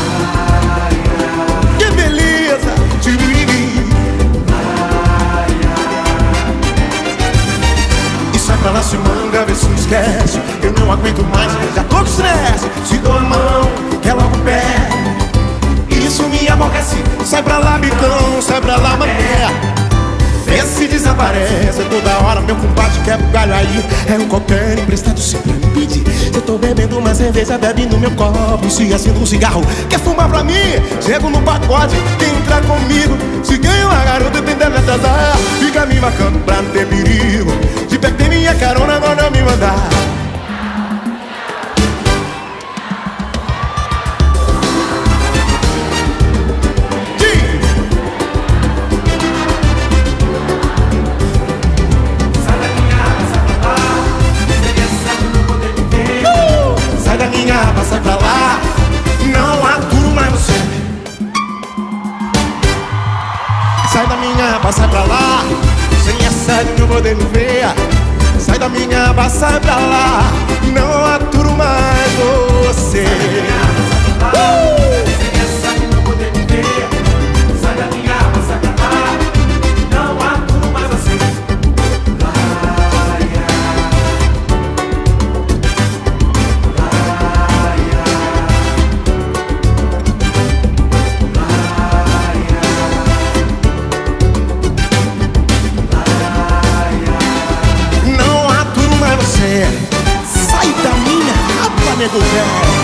Que beleza. E sai pra lá, se manga, vê se não esquece. Eu não aguento mais, já tô com estresse. Se dou a mão, quer logo o pé. Isso me aborrece. Sai pra lá, bicão, sai pra lá, mané. Vê se desaparece. Toda hora meu compadre quebra o galho aí. É um qualquer emprestado sempre me pedir. Se eu tô bebendo uma cerveja, bebe no meu copo. Se acendo um cigarro, quer fumar pra mim. Chego no pacote, quer entrar comigo. Se ganha uma garota, tenta me atrasar. Fica me marcando pra não ter perigo. Se perder minha carona, agora me mandar. Sai pra lá, não aturo mais você. Sai da minha aba, sai pra lá. Sem essa de não poder me ver. Sai da minha aba, sai pra lá. Não aturo mais você. Sem essa de não poder me ver. Sai da minha aba, sai pra lá. Não aturo mais você. Sai da minha aba, nego velho.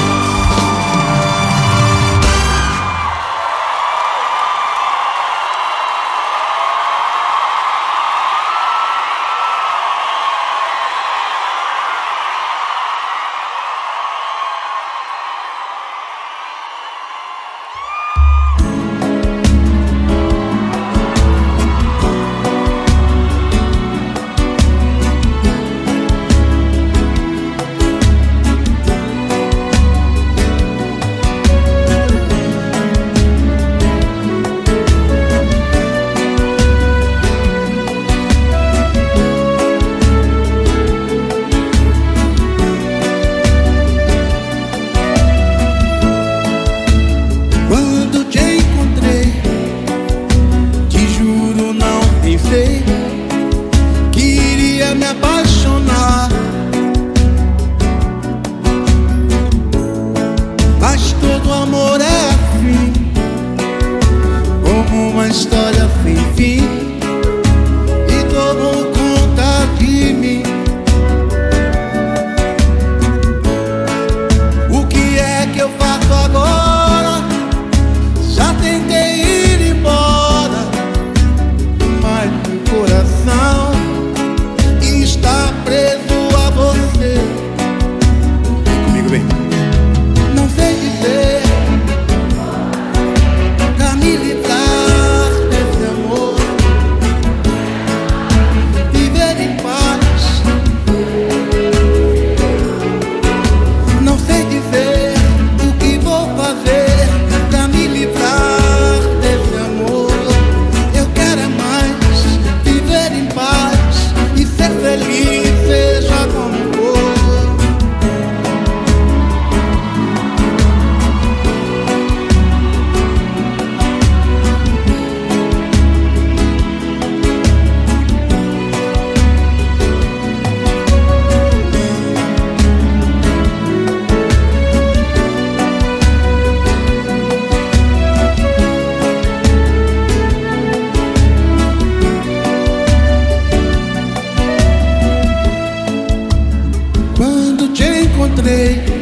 encontrei.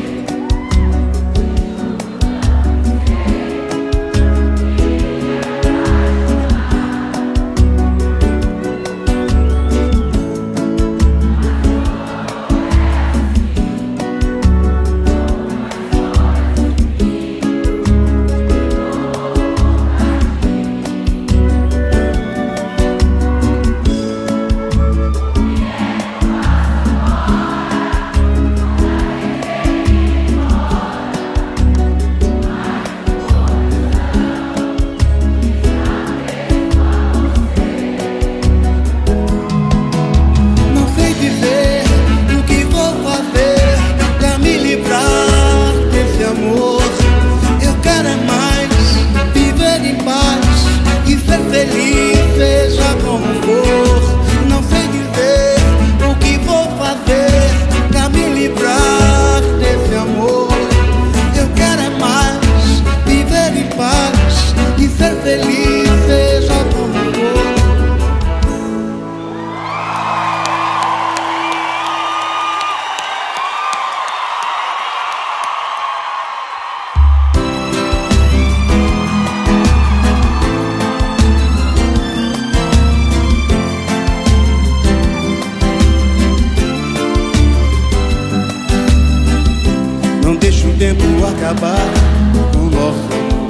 Acabar com o nosso amor.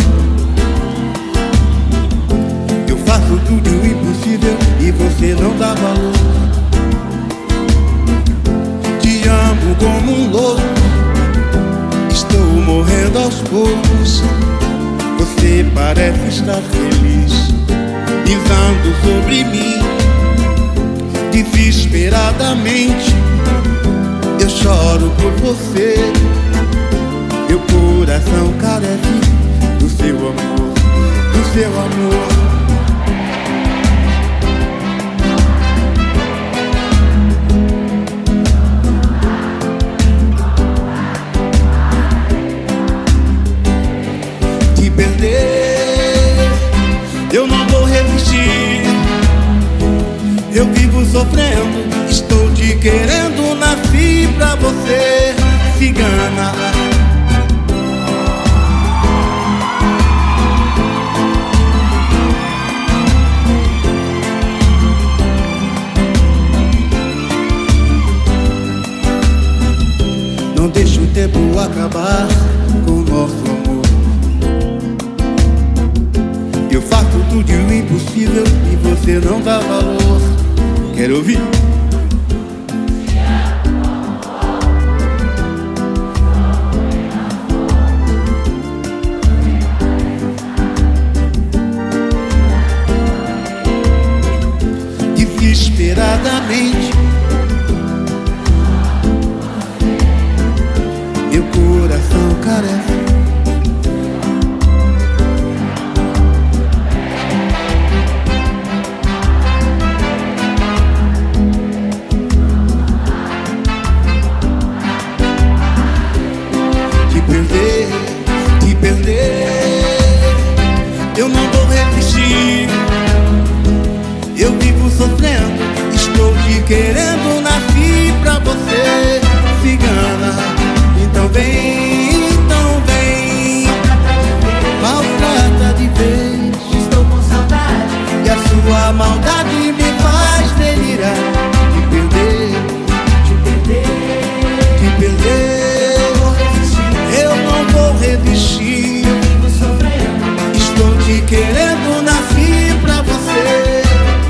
Eu faço tudo o impossível e você não dá valor. Te amo como um louco, estou morrendo aos poucos. Você parece estar feliz, pisando sobre mim. Desesperadamente eu choro por você. Meu coração carece do seu amor, do seu amor. Te perder, eu não vou resistir. Eu vivo sofrendo, estou te querendo, nasci pra você, cigana. Não deixe o tempo acabar com o nosso amor. Eu faço tudo o impossível e você não dá valor. Quero ouvir? Desesperadamente meu coração carece. Te perder, te perder, eu não vou resistir. Eu vivo sofrendo, estou te querendo, nasci pra você, cigana. Então vem, então vem, maltrata de vez. Estou com saudade e a sua maldade me faz delirar. Te perder, te perder, te perder. Eu não vou resistir. Eu vivo sofrendo, estou te querendo, nasci pra você.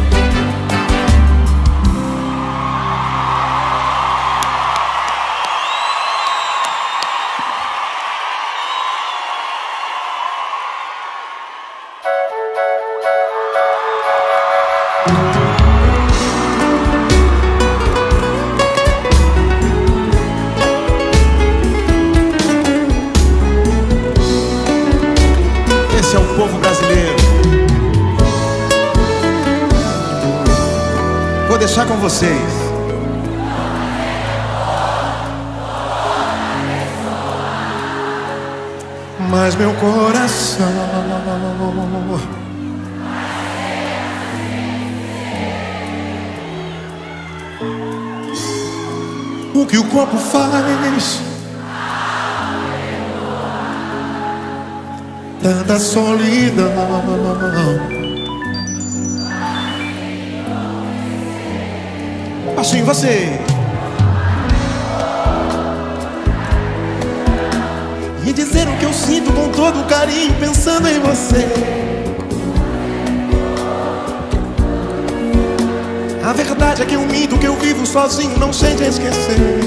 Esse é o povo brasileiro. Vou deixar com vocês. Mas meu coração, o que o corpo faz tanta solidão. Assim você. E dizer o que eu sinto com todo carinho, pensando em você. A verdade é que eu minto, que eu vivo sozinho, não sei de esquecer.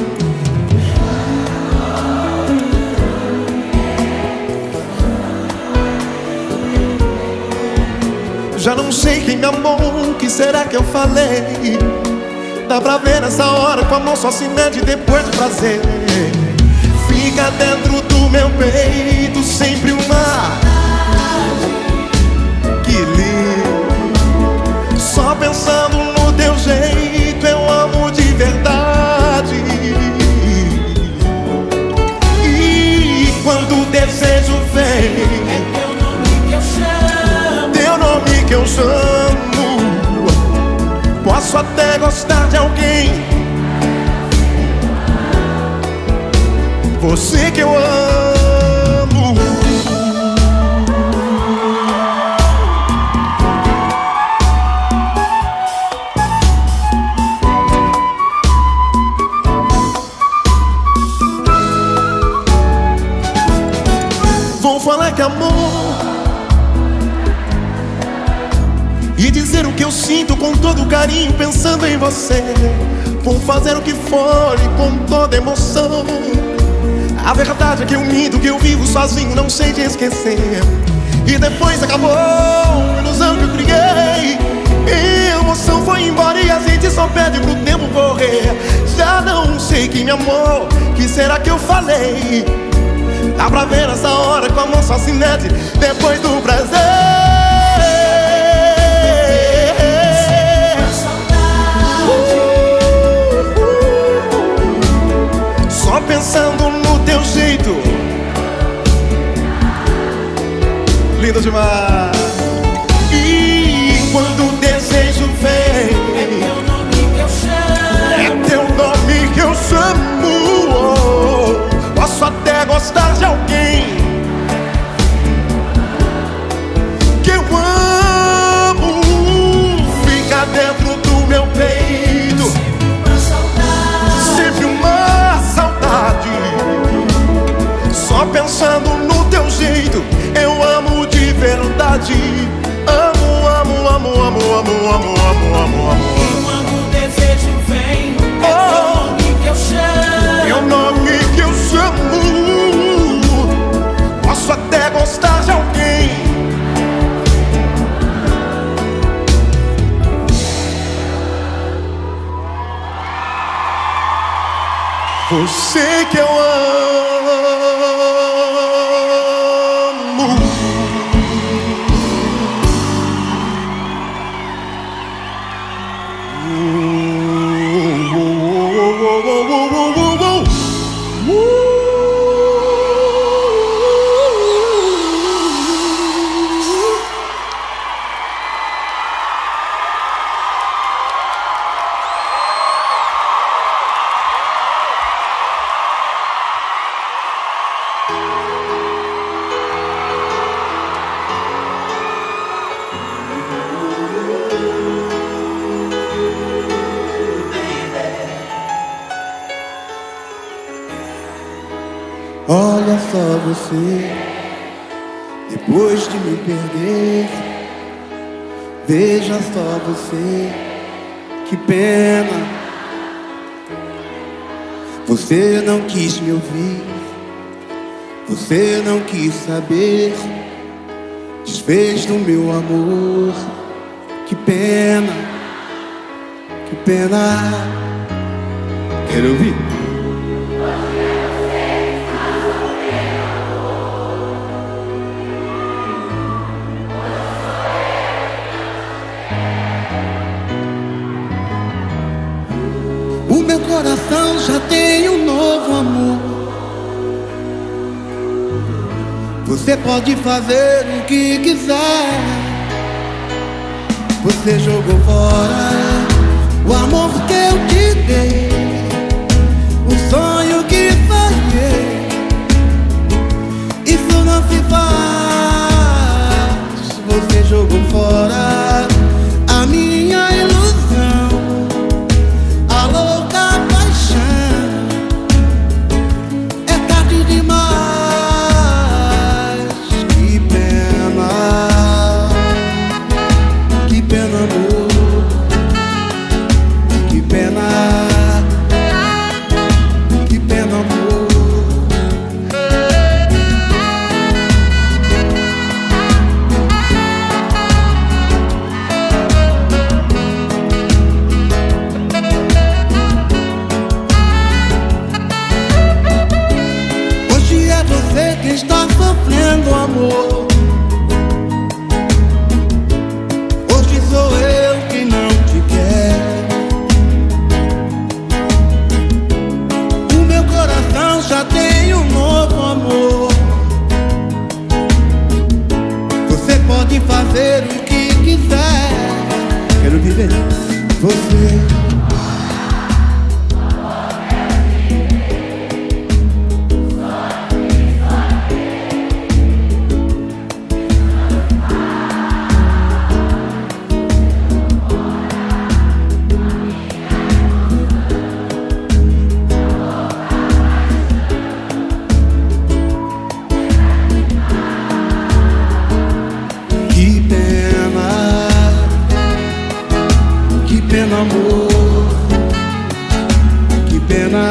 Já não sei quem me amou, o que será que eu falei? Dá pra ver nessa hora que o amor só se mede depois do prazer. Fica dentro do meu peito sempre uma que lindo. Só pensando no teu jeito, eu amo de verdade. E quando o desejo vem, É teu nome que eu chamo. teu nome que eu chamo. Posso até gostar de alguém, você que eu amo. Vou falar que amor e dizer o que eu sinto com todo carinho, pensando em você. Vou fazer o que for e com toda emoção. A verdade é que eu minto, que eu vivo sozinho, não sei de esquecer. E depois acabou a ilusão que eu criei. E a emoção foi embora e a gente só pede pro tempo correr. Já não sei quem me amou, que será que eu falei? Dá pra ver nessa hora que o amor só se mete depois do prazer. Só pensando no teu jeito, lindo demais. E quando o desejo vem, É teu nome que eu chamo. é teu nome que eu chamo. Posso até gostar de alguém que eu amo. Fica dentro do meu peito Uma saudade. sempre uma saudade. Só pensando no teu jeito, eu amo de verdade. Amo, amo, amo, amo, amo, amo, amo, amo, amo. E quando o desejo vem, é teu Oh. nome que eu chamo. É o nome que eu chamo. Posso até gostar de alguém, você que eu amo. Olha só você, depois de me perder. Veja só você, que pena. Você não quis me ouvir, você não quis saber. Desfez do meu amor, que pena, que pena. Quero ouvir? O meu coração já tem um novo amor. Você pode fazer o que quiser. Você jogou fora o amor que eu te dei, o sonho que sonhei. Isso não se faz. já tem um novo amor. Você pode fazer o que quiser. Quero viver você. Que pena, que pena, amor. Que pena,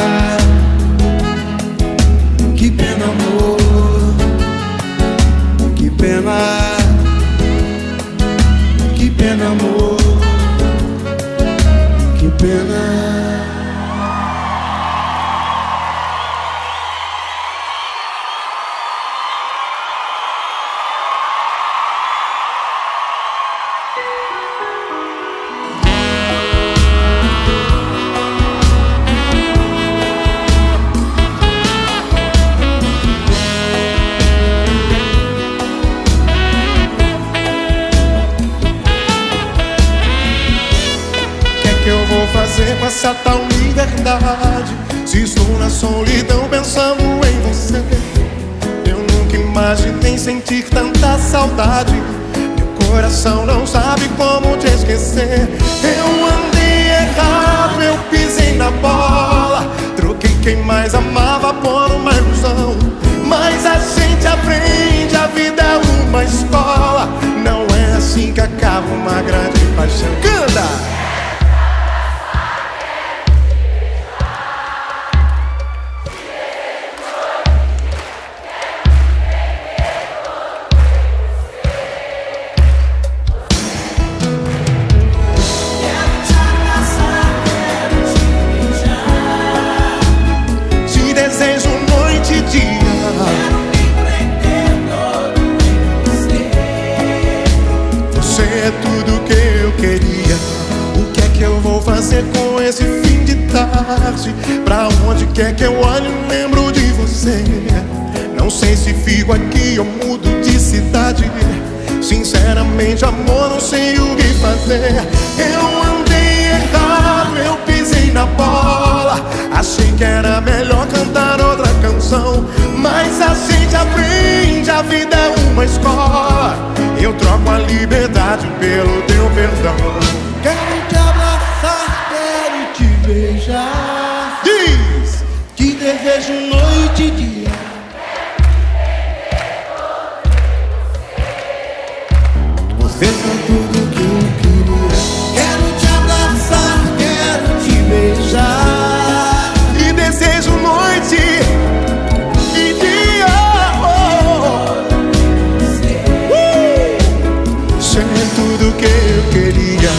que pena, amor. Que pena, que pena, amor. Que pena. Eu vou fazer com essa tal liberdade, se estou na solidão pensando em você. Eu nunca imaginei sentir tanta saudade. Meu coração não sabe como te esquecer. Eu andei errado, eu pisei na bola. Troquei quem mais amava por uma ilusão. Mas a gente aprende, a vida é uma escola. Não é assim que acaba uma grande paixão. Canta! Desejo noite e dia. Quero me prender todo em você. Você é tudo que eu queria. O que é que eu vou fazer com esse fim de tarde? Pra onde quer que eu olhe, lembro de você. Não sei se fico aqui ou mudo de cidade. Sinceramente, amor, não sei o que fazer. Eu andei errado, eu pisei na bola. Achei que era melhor cantar outra canção. Mas a gente aprende, a vida é uma escola. Eu troco a liberdade pelo teu perdão. Quero te abraçar, quero te beijar. Diz! Te desejo noite e dia. Você é tudo que eu queria. Quero te abraçar, quero te beijar. E desejo noite e dia. Oh. Uh. Você é tudo que eu queria.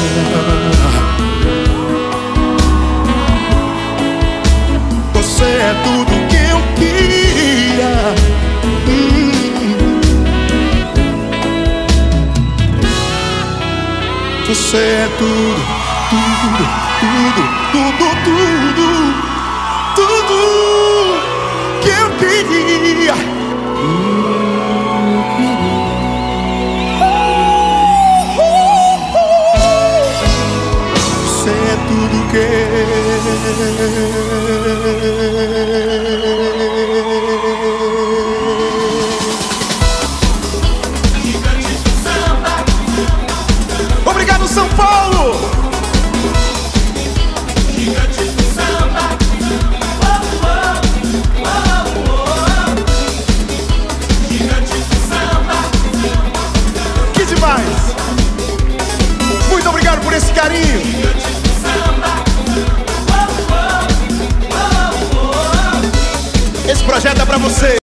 Você é tudo que eu queria. Hum. Você é tudo, tudo, tudo, tudo, tudo, tudo que eu queria. Você é tudo que Obrigado, São Paulo! Gigantes do samba. Oh, oh, oh, oh. Gigantes do samba. Que demais! Muito obrigado por esse carinho! Gigantes do samba. Oh, oh, oh, oh. Esse projeto é pra você!